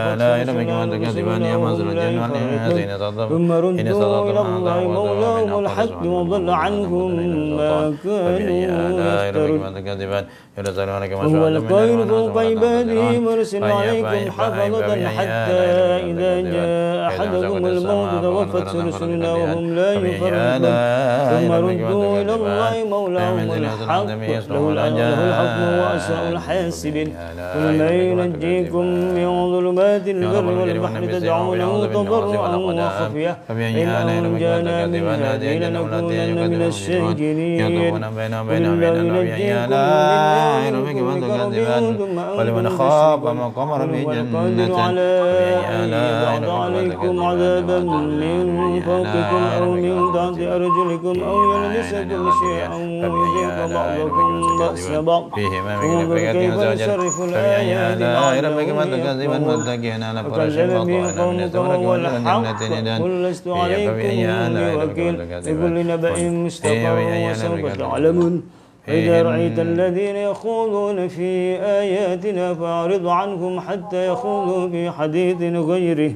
ثم ردوا إلى الله مولاهم الحق وضل عنهم ما كانوا يفترون هو القاهر فوق عباده مرسل عليكم حفظة حتى إذا جاء أحدكم الموت توفت رسلنا وهم لا يفرطون ثم ردوا إلى الله مولاهم الحق له الحكم وأسرع الحاسبين قل من ينجيكم من ظلمات البر والبحر تدعونه تضرعا وخفية إنه جانا من هذه لنكونن من الشاكرين قل الله ينجيكم من كرب ولمن خاف مقام ربه جنتان على أن يبعث عليكم عذابا من فوقكم أو من تحت أرجلكم أو يلبسكم شيئا ويذيق بعضكم بأس بعض انظر كيف نصرف الآيات لعلهم يفقهون وكذب به قومك وهو الحق قل لست عليكم بوكيل لكل نبأ مستقر وسوف تعلمون إذا رأيت الذين يخوضون في آياتنا فأعرض عنهم حتى يخوضوا في حديث غيره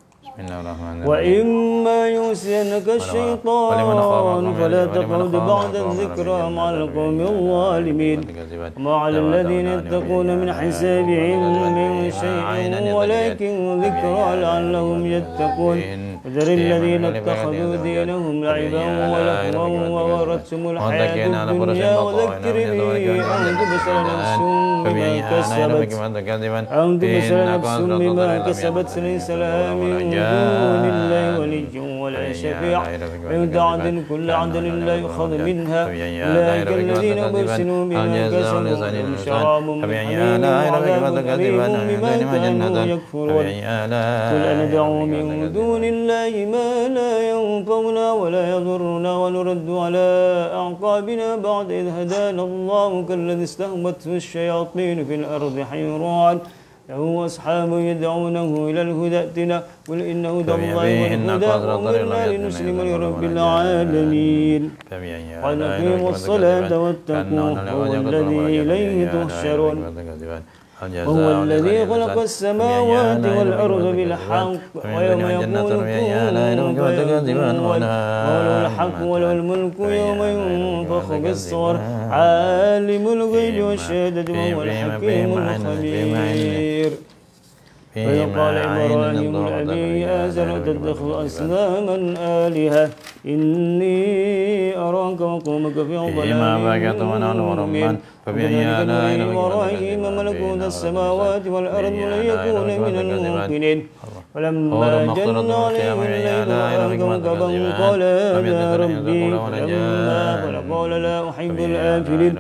وإما ينسينك الشيطان فلا تقعد بعد الذكرى مع القوم الظالمين وما على الذين يتقون من حسابهم من شيء ولكن ذكرى لعلهم يتقون وذر الذين اتخذوا دينهم لعبا ولهوا وغرتهم الحياة الدنيا وذكر به أن تبصر نفس بما كسبت أن تبصر نفس بما كسبت ليس لها من دون الله ولي ولا شفيع وإن تعدل كل عدل لا يؤخذ منها أولئك الذين برسلوا بما كسبوا لهم شراب من حميم وعذاب أليم بما كانوا يكفرون قل أندعو من دون الله ما لا ينفعنا ولا يضرنا ونرد على أعقابنا بعد إذ هدانا الله كالذي استهوته الشياطين في الأرض حيران له أصحاب يدعونه إلى الهدى ائتنا قل إن هدى الله والهدى وأمرنا لنسلم لرب العالمين قد أقيموا الصلاة واتقوه هو الذي إليه تحشرون وهو الذي خلق السماوات والأرض بالحق ويوم يقول كن فيكون وله الحق وله الملك يوم ينفخ بالصور عالم الغيب والشهادة وهو الحكيم الخبير وإذ قال إبراهيم لأبيه آزر تتخذ أصناما آلهة إني أراك وقومك في ضلال مبين وكذلك نري إبراهيم ملكوت السماوات والأرض ليكون من الموقنين فلما جن عليه الليل رأى كوكبا قال هذا ربي فلما أفل قال لا أحب الآفلين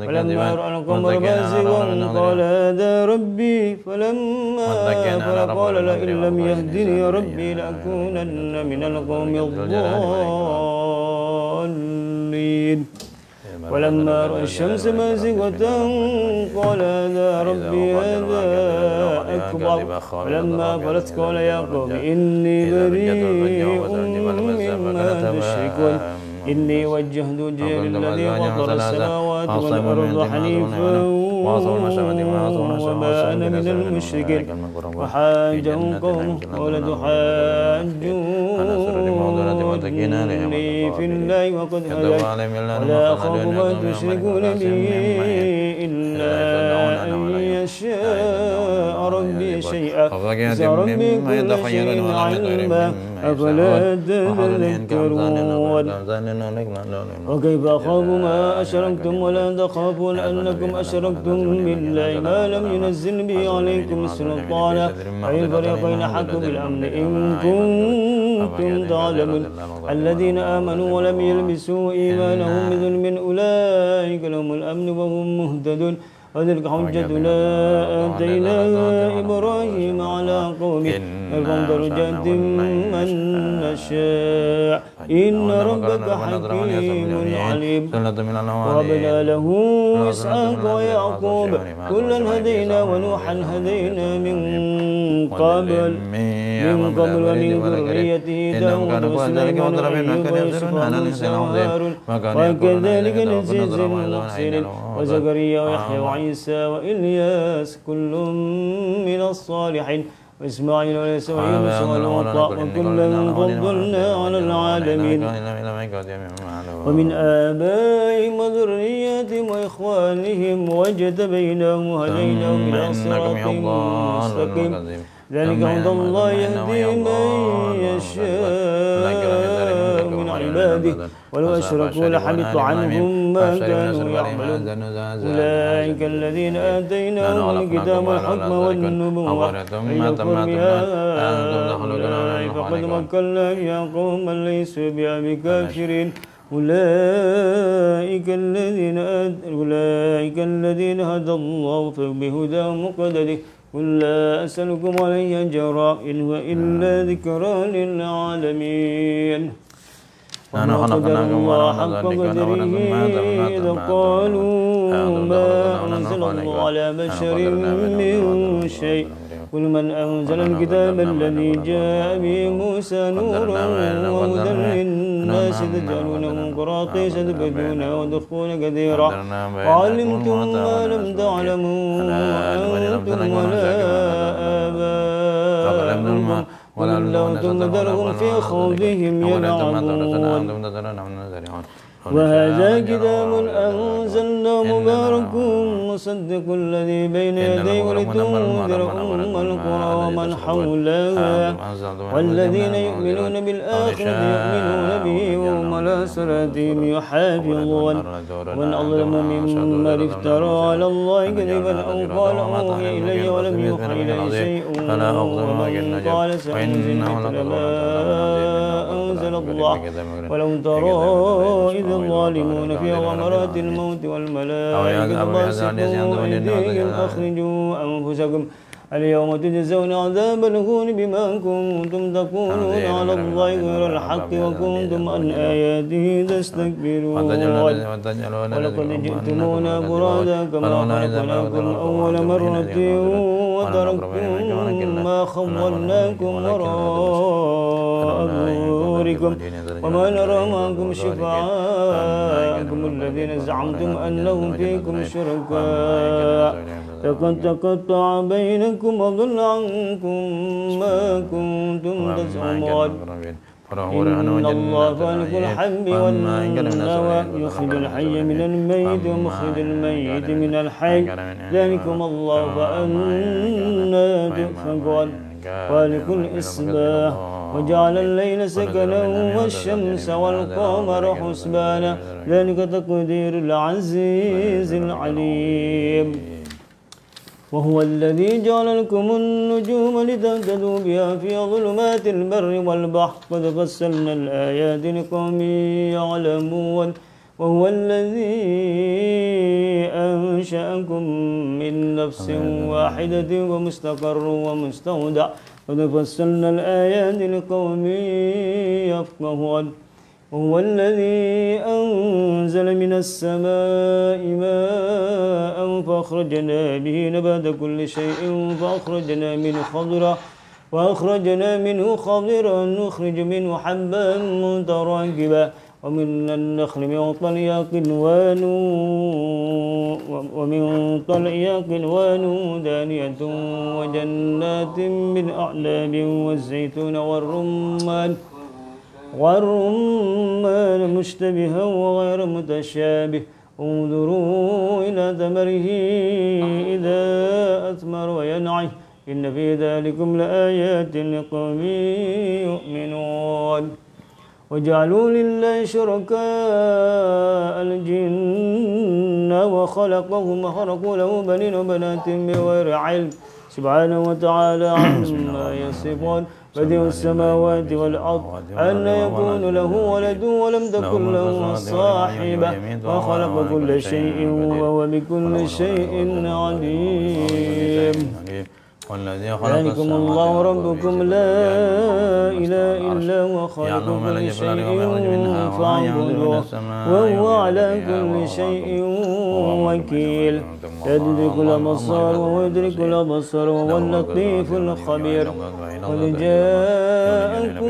فلما رأى القمر بازغا قال هذا ربي فلما أفل قال لئن لم يهدني ربي لأكونن من القوم الضالين ولما رأى الشمس بازغة قال هذا ربي هذا أكبر فلما أفلت قال يا قوم إني بريء مما تشركون إني وجهت وجهي للذي فطر السماوات والأرض حنيفا وما أنا من المشركين وحاجه قومه قال تحاجوني في الله وقد هداني ولا أخاف ما تشركون به إلا أن يشاء ربي شيئا وسع ربي كل شيء علما أفلا تذكرون وكيف أخاف ما أشركتم ولا تخافون أنكم أشركتم بالله ما لم ينزل به عليكم سلطانا فإن فريقين حقوا بالأمن إن كنتم تعلمون الذين آمنوا ولم يلبسوا إيمانهم بظلم أولئك لهم الأمن وهم مهتدون وتلك حجتنا آتيناها إبراهيم على قومه نرفع درجات من نشاء إن ربك حكيم عليم وهبنا له إسحاق ويعقوب كلا هدينا ونوحا هدينا من قبل من قبل ومن ذريته داود وسليمان وأيوب ويوسف وموسى وهارون وكذلك نجزي المحسنين وزكريا ويحيى وعيسى وإلياس كل من الصالحين وإسماعيل وعيسى ويونس ولوطا وكلا فضلنا على العالمين ومن آبائهم وذرياتهم وإخوانهم واجتبيناهم وهديناهم إلى صراط مستقيم ذلك هدى الله يهدي من يشاء من عباده ولو أشركوا لحبط عنهم ما كانوا يعملون أولئك الذين آتيناهم الكتاب والحكم والنبوة إن يكفر بها فقد مكنا بها قوما ليسوا بها بكافرين أولئك الذين أولئك الذين هدى الله فبهداه مقتده قل لا أسألكم عليه أجرا إن هو إلا ذكرى للعالمين وما قدر الله حق قدره إذ قالوا ما أنزل الله على بشر من شيء قل من أنزل الكتاب الذي جاء به موسى نورا وهدى للناس تجعلونه قراطيس تبدونها وتخفون كثيرا وعلمتم ما لم تعلموا أنتم ولا آباؤكم قل الله ثم ذرهم في خوضهم يلعبون وهذا كتاب أنزلناه مبارك مصدق الذي بين يديه ولتنذر أم القرى ومن حولها والذين يؤمنون بالآخرة يؤمنون به وهم على صلاتهم يحافظون ومن أظلم ممن افترى على الله كذبا أو قال أوحي إلي ولم يوحى إليه شيء ومن قال سأنزل مثل ما أنزل الله ولو ترى إذ الظالمون في غمرات الموت والملائكة باسطوا أيديهم أخرجوا أنفسكم اليوم تجزون عذاب الهون بما كنتم تقولون على الله غير الحق وكنتم عن آياته تستكبرون ولقد جئتمونا فرادا كما خلقناكم أول مرة وتركتم ما خولناكم وراء ظهوركم وما نرى معكم شفعاءكم الذين زعمتم أنهم فيكم شركاء لقد تقطع بينكم وضل عنكم ما كنتم تزعمون إن الله فالق الحب والنوى يخرج الحي من الميت ومخرج الميت من الحي ذلكم الله فأنا تؤفكون خالق الإصباح وجعل الليل سكنا والشمس والقمر حسبانا ذلك تقدير العزيز العليم وهو الذي جعل لكم النجوم لتهتدوا بها في ظلمات البر والبحر قد فصلنا الآيات لقوم يعلمون وهو الذي أنشأكم من نفس واحدة ومستقر ومستودع قد فصلنا الآيات لقوم يفقهون وهو الذي أنزل من السماء ماء فأخرجنا به نبات كل شيء فأخرجنا منه خضرا وأخرجنا منه خضرا نخرج منه حبا متراكبا ومن النخل من طلعها قنوان ومن طلعها قنوان دانية وجنات من أعناب والزيتون والرمان والرمان مشتبها وغير متشابه انظروا إلى ثمره إذا أثمر وينعي إن في ذلكم لآيات لقوم يؤمنون وجعلوا لله شركاء الجن وخلقهم وخلقوا له بنين وبنات بغير علم سبحانه وتعالى عما يصفون بديع السماوات والأرض أن يكون له ولد ولم تكن له صاحبة وخلق كل شيء وهو بكل شيء عليم ذلكم الله ربكم لا إله إلا هو خالق كل شيء فاعبدوه وهو على كل شيء وكيل يدرك الأبصار وهو يدرك الأبصار وهو اللطيف الخبير قد جاءكم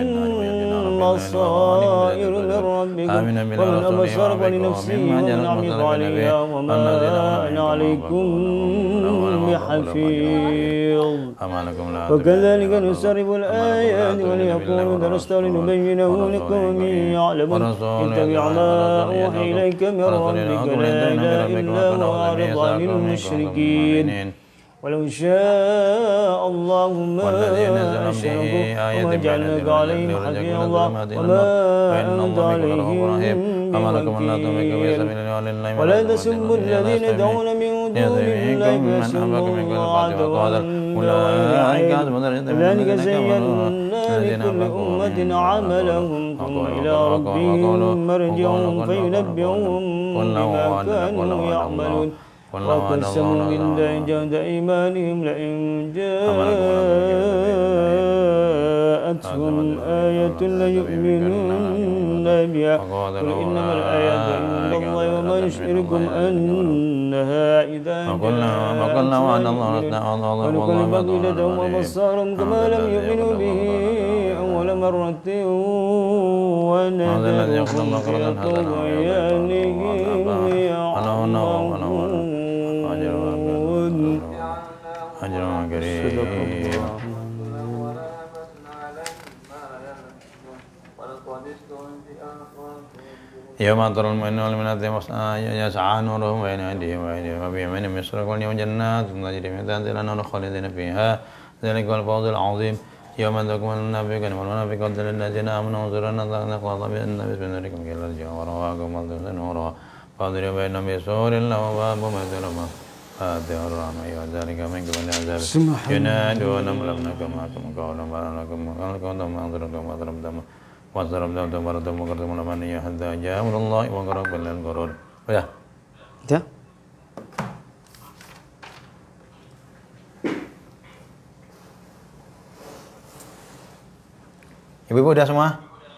بصائر من ربكم ومن أبصر فلنفسه ومن عمل عليها وما أنا عليكم بحفيظ وكذلك نسرب الآيات وليقولوا درست لنبينه لقوم يعلمون اتبع ما أوحي إليك من ربك لا إله إلا هو أعرض عن المشركين ولو شاء الله ما أشركوا وما جعلناك عليهم حفيظا وما أنت عليهم بوكيل ولا تسبوا الذين يدعون من دون الله فيسبوا الله عدوا كذلك زينا لكل أمة عملهم ثم إلى ربهم مرجعهم فينبئهم بما كانوا يعملون وقسموا بالله جهد أيمانهم لئن جاءتهم آية ليؤمنن بها قل إنما الآيات عند الله وما يشعركم أنها إذا جاءت ونقلب أفئدتهم وأبصارهم كما لم يؤمنوا به أول مرة ونذرهم في طغيانهم يعمهون أجر كريم يوم ترى المؤمنين والمؤمنات يسعى نورهم بين أيديهم وأيديهم وبيمينهم يسرقون يوم جنات تجري من تحتها الأنهار خالدين فيها ذلك هو الفوز العظيم يوم تكون المنافقون والمنافقات للذين آمنوا انظرنا نقض بأن بسم نوركم إلى الجنة ورواكم والدين نورا فاضرب بينهم بسور له باب مثلهما فاتح الرحمة وذلك منكم من عذاب ينادونهم لم نكن معكم قولا بل لكم وقالكم أنظركم وضربتم وضربتم وضربتم وقرتم لمن يهدى جاء أمر الله وقرب للقرون ya ya Ibu-ibu udah semua?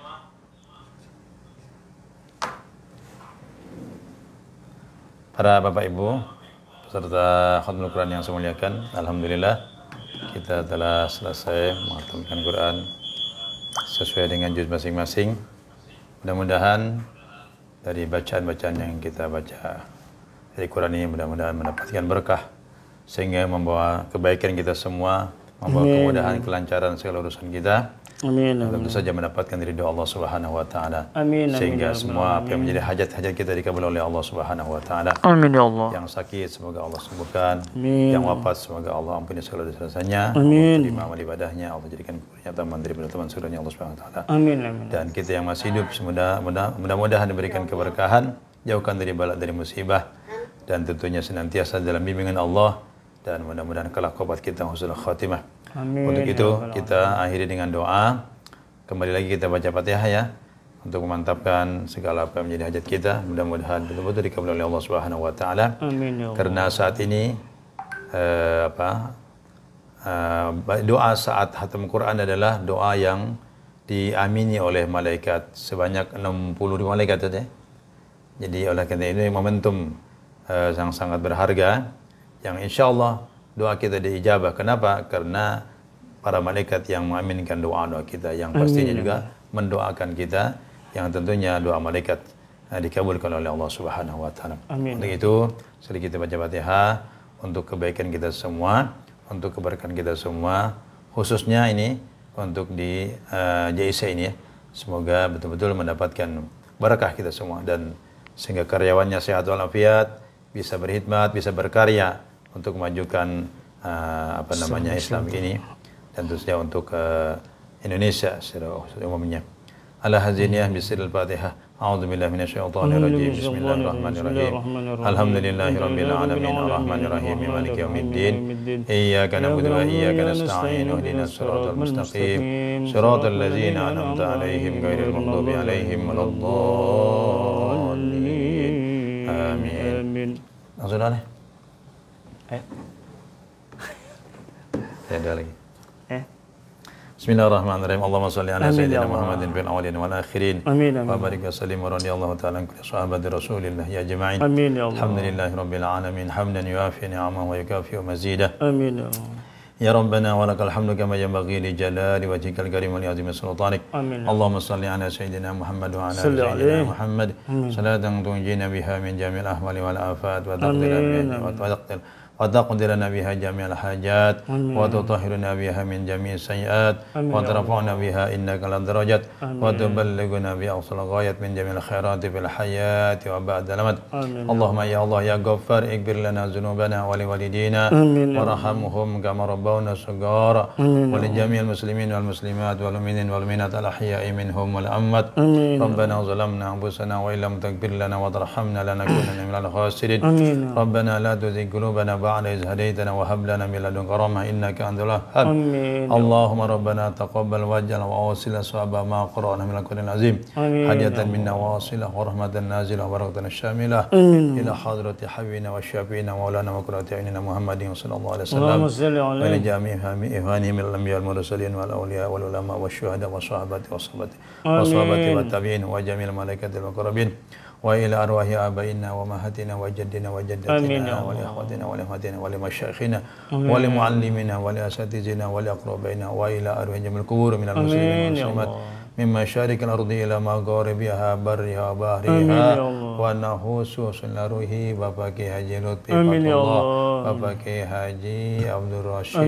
Para Bapak Ibu peserta Khatmul Quran yang saya muliakan, alhamdulillah kita telah selesai menghatamkan Quran sesuai dengan juz masing-masing. Mudah-mudahan dari bacaan-bacaan yang kita baca dari Quran ini mudah-mudahan mendapatkan berkah sehingga membawa kebaikan kita semua, membawa Amin. Kemudahan, kelancaran segala urusan kita. Amin. Tentu saja mendapatkan ridho Allah Subhanahu wa taala. Amin. Sehingga amin. Semua apa yang menjadi hajat-hajat kita dikabul oleh Allah Subhanahu wa taala. Amin ya Allah. Yang sakit semoga Allah sembuhkan. Amin. Yang wafat semoga Allah ampuni segala dosanya. Amin. Terima amal ibadahnya, Allah jadikan kuburnya taman dari teman surganya Allah Subhanahu wa taala. Amin amin. Dan kita yang masih hidup semoga mudah-mudahan diberikan keberkahan, jauhkan dari bala dari musibah dan tentunya senantiasa dalam bimbingan Allah dan mudah-mudahan kelak obat kita husnul khatimah. Amin. Untuk itu kita akhiri dengan doa. Kembali lagi kita baca Fatihah ya. untuk memantapkan segala apa yang menjadi hajat kita. Mudah-mudahan betul-betul dikabul oleh Allah Subhanahu wa taala. Amin ya Allah. Karena saat ini uh, apa uh, doa saat khatam Quran adalah doa yang diamini oleh malaikat sebanyak enam puluh ribu malaikat saja. Jadi oleh karena ini momentum uh, yang sangat berharga yang insyaallah doa kita diijabah. Kenapa? Karena para malaikat yang mengaminkan doa-doa kita, yang pastinya Amin. Juga mendoakan kita, yang tentunya doa malaikat uh, dikabulkan oleh Allah Subhanahu wa taala. Untuk itu, sedikit baca Fatihah untuk kebaikan kita semua, untuk keberkahan kita semua, khususnya ini untuk di uh, J I C ini ya. Semoga betul-betul mendapatkan barakah kita semua dan sehingga karyawannya sehat walafiat, bisa berkhidmat, bisa berkarya untuk memajukan uh, apa namanya Islam ini dan tentunya untuk uh, Indonesia secara umumnya. Ala haziniyah bisiril Fatihah. A'udzubillahi minasyaitonir rajim. Bismillahirrahmanirrahim. Alhamdulillahirabbil alamin arrahmanir rahim maliki yaumiddin. Iyyaka na'budu wa iyyaka nasta'in. Ihdinas siratal mustaqim. Siratal ladzina an'amta 'alaihim ghairil maghdubi 'alaihim waladdallin. Amin. Langsung dah. Eh. Ada lagi. Eh. Bismillahirrahmanirrahim. Allahumma shalli ala sayyidina Muhammadin fil awwalin wal akhirin. Amin. Wa barik wa sallim wa radiyallahu ta'ala an kulli sahabati Rasulillah ya jama'in. Amin ya Allah. Alhamdulillahirabbil alamin hamdan yuafi ni'amahu wa yukafi mazidah. Amin ya Allah. Ya Rabbana wa lakal hamdu kama yanbaghi li jalali wajhikal karim wa li azimi sultanik. Amin. Allahumma shalli ala sayyidina Muhammad wa ala sayyidina Muhammad salatan tunjina biha min jami'il ahwali wal afat wa taqdirana wa taqdir وتقدرنا بها جميع الحاجات وتطهرنا بها من جميع السيئات وترفعنا بها إنك للدرجات وتبلغنا بها أقصى الغايات من جميع الخيرات في الحياة وبعد الموت. اللهم يا الله يا غفار اغفر لنا ذنوبنا ولوالدينا وارحمهم كما ربونا صغارا ولجميع المسلمين والمسلمات والمؤمنين والمؤمنات الأحياء منهم والأموات. ربنا ظلمنا أنفسنا وإن لم تغفر لنا وترحمنا لنكونن من الخاسرين. ربنا لا تزغ قلوبنا بعد إذ هديتنا وهب لنا من لدنك رحمة إنك أنت الوهاب. اللهم ربنا تقبل وجل وأوصل صواب ما قرأنا من القرآن العظيم هدية منا واصلة ورحمة نازلة وبركة شاملة إلى حضرة حبيبنا وشفينا مولانا وقرة عيننا محمد صلى الله عليه وسلم ولجميع إخوانه من الأنبياء والمرسلين والأولياء والعلماء والشهداء والصحابة والصحابة والصحابة والتابعين وجميع الملائكة المقربين وإلى أرواح آبائنا وأمهاتنا وجدنا وجداتنا ولإخواتنا ولأخواتنا ولمشايخنا ولمعلمنا ولأساتذتنا ولأقربائنا وإلى أرواح جميع القبور من المسلمين والمسلمات من مشارق الأرض إلى مغاربها برها وبحرها ونحوس سنروه Bapak Kiai Haji Lutfi Fatullah, Bapak Kiai Haji Abdul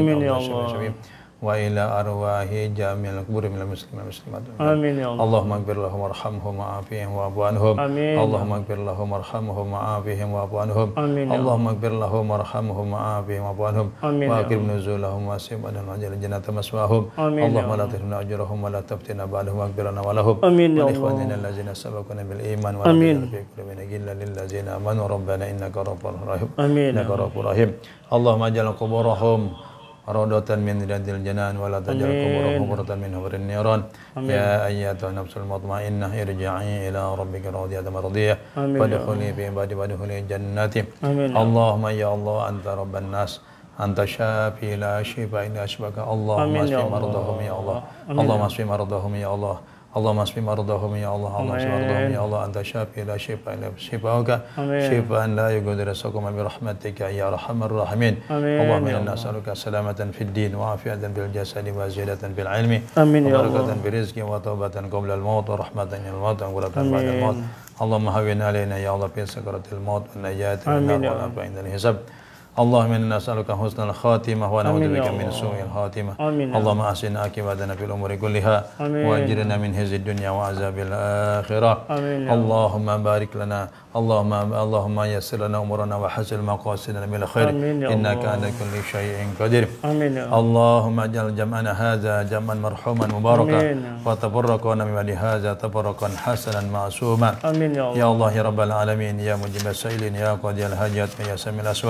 Rashid wa ila arwahi jamil kubur minal muslimin muslimat. Amin ya Allah. Allahumma ighfir lahum warhamhum wa'afihim wa'fu anhum. Allahumma ighfir lahum warhamhum wa'afihim wa'fu anhum. Allahumma ighfir lahum warhamhum wa'afihim wa'fu anhum. Wa aqim nuzulahum wa sib'an wa jannah jannata maswahum. Allahumma la tahrimna ajrahum wa la taftina ba'dahum waghfir lana wa lahum. Amin ya Allah. Ikhwanina allazina sabaquna bil iman wa la taj'al fi qulubina ghillan lil ladzina amanu rabbana innaka ghafurur rahim. Amin. Innaka ghafurur rahim. Allahumma ij'al quburahum rawdatan min riyadil janan wa la taj'al quburahum hufratan min huburin niran. Ya ayyatuhan nafsul mutmainnah irji'i ila rabbika radiyatan mardiyah wadkhuli fi ibadi wadkhuli jannati. Allahumma ya Allah anta rabban nas anta syafi la shifa illa shifaka. Allahumma asfi mardahum ya Allah. Allahumma asfi mardahum ya Allah. Allahumma asfi mardahum ya Allah. Allahumma asfi mardahum ya Allah. Anta syafi la shifa illa shifauka. Shifaan la yughadiru saqama bi rahmatika ya arhamar rahimin. Allahumma inna nas'aluka salamatan fid din wa afiatan fil jasadi wa ziyadatan fil ilmi wa barakatan fil rizqi wa taubatan qabla al maut wa rahmatan lil maut wa ghuratan ba'da al maut. Allahumma hawwin alaina ya Allah fi sakaratil maut wa najat min nar wa la indal hisab. Allahumma inna nas'aluka husnal khatimah wa na'udzubika min su'il khatimah. Allahumma ahsin aqibatana fil umuri kulliha wa ajirna min khizyid dunya wa azabil akhirah. Allahumma barik lana Allahumma Allahumma yassir lana umurana wa hasil maqasidana bil khair innaka ala kulli syai'in qadir. Allahumma ij'al jam'ana hadza jam'an marhuman mubarakan wa tafarraqana min ba'di hadza tafarraqan hasanan ma'suman. Ya Allah ya rabbal alamin ya mujibas sa'ilin ya qadiyal hajat ya samil aswat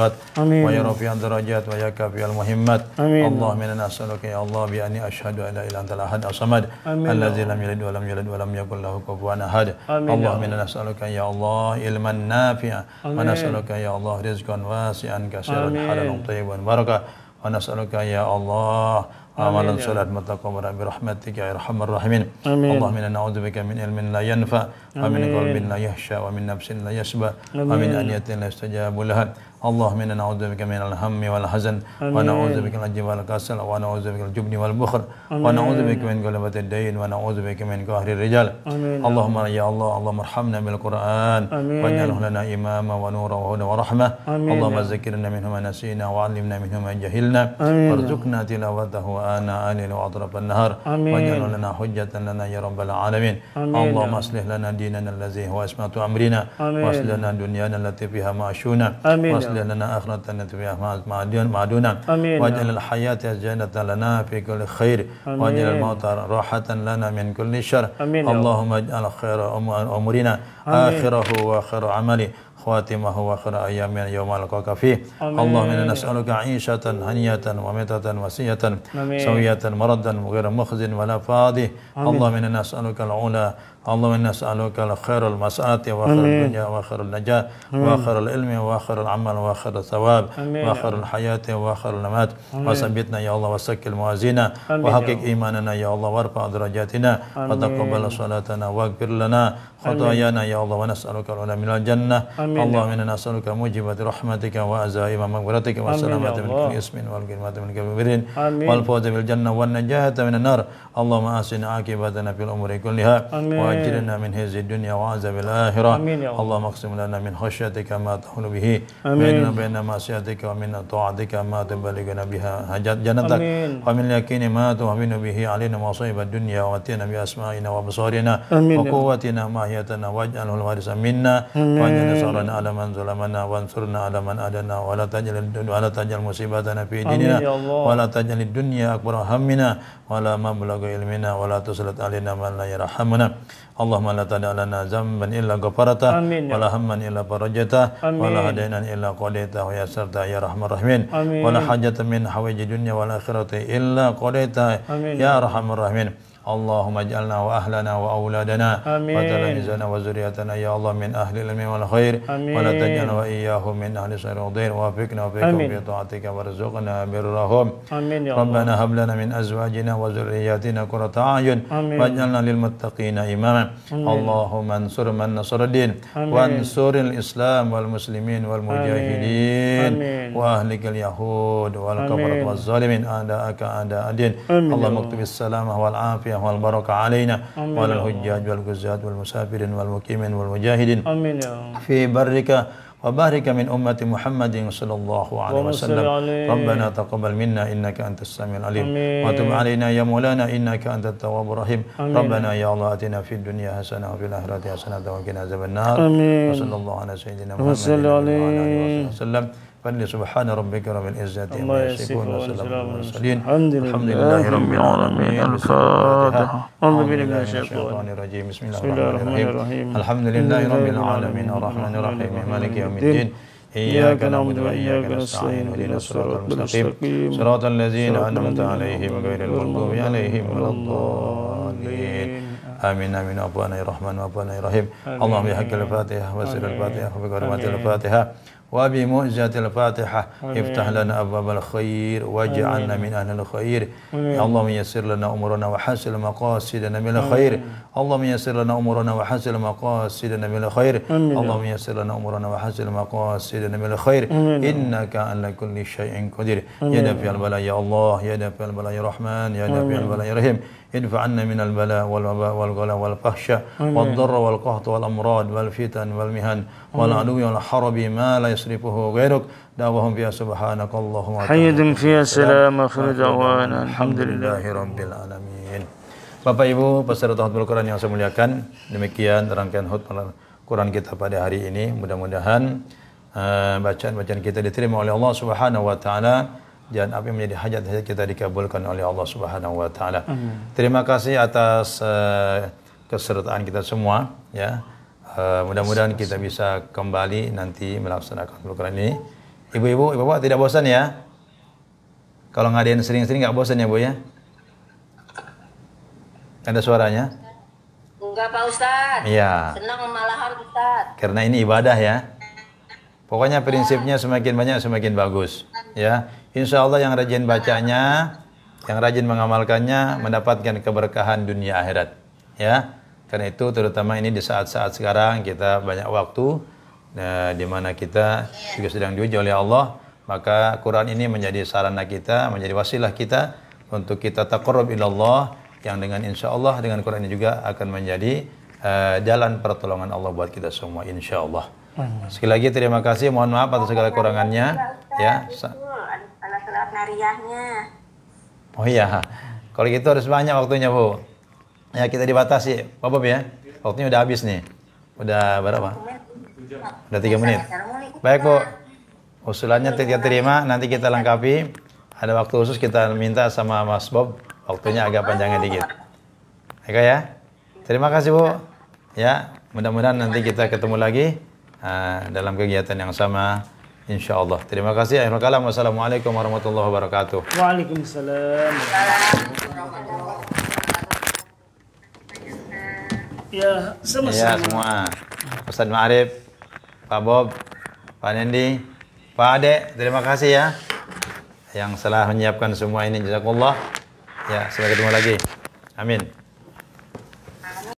Amin. wa ya rafi'ad darajat wa ya kafi'al muhimmat. Amin. Allahumma inna nas'aluka ya Allah bi anni asyhadu an la ilaha illa antal ahad as-samad allazi lam yalid wa lam yulad wa lam yakul lahu kufuwan ahad. Allahumma inna nas'aluka ya Allah ilman nafi'a wa nas'aluka ya Allah rizqan wasi'an katsiran halalan thayyiban barakah wa nas'aluka ya Allah amalan salat mutaqabbalan bi rahmatika ya arhamar rahimin. Allahumma inna na'udzubika min ilmin la yanfa wa min qalbin la yahsha wa min nafsin la yasba wa min aniyatin la yastajabu laha. Allahumma inna na'udzubika min al-hammi wal hazan wa na'udzubika min al-jibni wal kasal wa na'udzubika min al-jubni wal bukhl wa na'udzubika min ghalabati ad-dayn wa na'udzubika min qahri ar-rijal. Allahumma ya Allah Allahumma arhamna bil Qur'an waj'alhu lana imama wa nuran wa hudan wa rahmah. Allahumma zakkirna minhu ma nasina wa 'allimna minhu ma jahilna warzuqna tilawatahu ana al-layli wa atraf an-nahar waj'alhu lana hujjatan lana ya rabbal alamin. Allahumma aslih lana dinana allazi huwa ismatu amrina wa aslih lana dunyana allati fiha ma'ashuna واصلح لنا آخرتنا فيها معدونا واجعل الحياة زينة لنا في كل خير واجعل الموت راحة لنا من كل شر. اللهم اجعل خير أمورنا آخره وخير عمله خواتمه وخير أيامنا يوم نلقاك فيه. اللهم إنا نسألك عيشة هنية وميتة وسية سوية مردا غير مخز ولا فاضي. اللهم إنا نسألك العلا. اللهم إنا نسألك الخير المسألة وخير الدنيا وخير النجاة وخير العلم وخير العمل وخير الثواب وخير الحياة وخير الممات. وثبتنا يا الله وسكل موازينا وحقق إيماننا يا الله وارفع درجاتنا وتقبل صلاتنا واغفر لنا خطايانا يا الله ونسألك العلا من الجنة. اللهم إنا نسألك موجبات رحمتك وعزائم مغفرتك والسلامة من كل اسم والغنيمة من كل بر والفوز بالجنة والنجاة من النار. اللهم أحسن عاقبتنا في الأمور كلها وأجرنا من خزي الدنيا وعذاب الآخرة. اللهم اقسم لنا من خشيتك ما تحول به بيننا وبين معصيتك ومن طاعتك ما تبلغنا بها جنتك ومن اليقين ما تهون به علينا مصائب الدنيا ومتعنا بأسمائنا وأبصارنا وقوتنا ما أحييتنا واجعله الوارث منا واجعل نصرنا على من ظلمنا وانصرنا على من عادانا ولا تجعل ولا تجعل مصيبتنا في ديننا ولا تجعل الدنيا أكبر همنا ولا مبلغ علمنا ولا تسلط علينا من لا يرحمنا. اللهم لا تدع لنا ذنبا إلا غفرته ولا هما إلا فرجته ولا هدينا إلا قضيته ويسرته يا أرحم الراحمين ولا حاجة من حوائج الدنيا والآخرة إلا قضيتها يا أرحم الراحمين. اللهم اجعلنا وأهلنا وأولادنا وتلاميذنا وذريتنا يا الله من أهل العلم والخير ولا تجعلنا وإياهم من أهل الشر والضير ووفقنا وفقهم في طاعتك وارزقنا برهم. ربنا هب لنا من أزواجنا وذرياتنا قرة أعين واجعلنا للمتقين إماما. اللهم انصر من نصر الدين وانصر الإسلام والمسلمين والمجاهدين وأهلك اليهود والكفرة والظالمين أعداءك أعداء الدين. اللهم اكتب السلامة والعافية والبركة علينا وعلى الحجاج والغزاة والمسافرين والمقيمين والمجاهدين في برك وبارك من أمة محمد صلى الله عليه وسلم. ربنا تقبل منا إنك أنت السميع العليم وتب علينا يا مولانا إنك أنت التواب الرحيم. ربنا يا الله آتنا في الدنيا حسنة وفي الآخرة حسنة وقنا عذاب النار. وصلى الله على سيدنا محمد وعلى آله وسلم. سبحان ربك رب العزة عما يصفون وسلام على المرسلين الحمد لله رب العالمين. الفاتحة. أعوذ بالله من الشيطان الرجيم بسم الله الرحمن الرحيم الحمد لله رب العالمين الرحمن الرحيم مالك يوم الدين إياك نعبد وإياك نستعين اهدنا الصراط المستقيم صراط الذين أنعمت عليهم غير المغضوب عليهم ولا الضالين. آمين آمين. أبوانا يا رحمن وأبوانا يا رحيم. اللهم بحق الفاتحة وسر الفاتحة وبحرمة الفاتحة وبمعجزة الفاتحة افتح لنا أبواب الخير واجعلنا من أهل الخير. اللهم يسر لنا أمورنا وحسن مقاصدنا من الخير. اللهم يسر لنا أمورنا وحسن مقاصدنا من الخير. اللهم يسر لنا أمورنا وحسن مقاصدنا من الخير إنك على كل شيء قدير. يا دافع البلاء يا الله يا دافع البلاء يا رحمن يا دافع البلاء يا رحيم. ادفع عنا من البلاء والوباء والغلا والفحشاء والضر والقهط والأمراض والفتن والمهن والعدو والحرب ما لا يصرفه غيرك. دعوهم فيها سبحانك اللهم حيد فيها سلام آخر دعوانا الحمد لله رب العالمين. Bapak Ibu peserta khutbah Quran yang saya muliakan, demikian rangkaian khutbah Quran kita pada hari ini. Mudah-mudahan uh, bacaan-bacaan kita diterima oleh Allah Subhanahu wa taala dan apa yang menjadi hajat-hajat kita dikabulkan oleh Allah Subhanahu wa taala. Terima kasih atas uh, kesertaan kita semua ya. Uh, mudah-mudahan kita bisa kembali nanti melaksanakan Quran ini Ibu-ibu, ibu bapak tidak bosan ya? Kalau ngadain sering-sering nggak bosan ya Bu ya? Ada suaranya? Enggak Pak Ustadz. Iya. Senang malahan Ustadz. Karena ini ibadah ya. Pokoknya prinsipnya semakin banyak semakin bagus. Ya, Insya Allah yang rajin bacanya, yang rajin mengamalkannya mendapatkan keberkahan dunia akhirat. Ya, karena itu terutama ini di saat-saat sekarang kita banyak waktu, nah, di mana kita juga sedang diuji oleh Allah. Maka Quran ini menjadi sarana kita, menjadi wasilah kita untuk kita taqarrub ila Allah, yang dengan insya Allah dengan Quran ini juga akan menjadi uh, jalan pertolongan Allah buat kita semua insya Allah. Sekali lagi terima kasih, mohon maaf atas segala kurangannya. Ya. Alat-alat nariyahnya. Oh iya, kalau gitu harus banyak waktunya Bu. Ya kita dibatasi, Bapak ya. Waktunya udah habis nih. Udah berapa? Udah tiga menit. Baik Bu. Usulannya kita terima, nanti kita lengkapi. Ada waktu khusus kita minta sama Mas Bob, waktunya agak panjangnya dikit. Oke ya. Terima kasih Bu. Ya, mudah-mudahan nanti kita ketemu lagi uh, dalam kegiatan yang sama insyaallah. Terima kasih. Akhirul kalam. Wassalamualaikum warahmatullahi wabarakatuh. Waalaikumsalam. Ya, sama-sama. Ya, semua. Ustaz Ma'arif, Pak Bob, Pak Nendi, Pak Ade, terima kasih ya yang telah menyiapkan semua ini. Jazakallah. Ya, sampai ketemu lagi. Amin.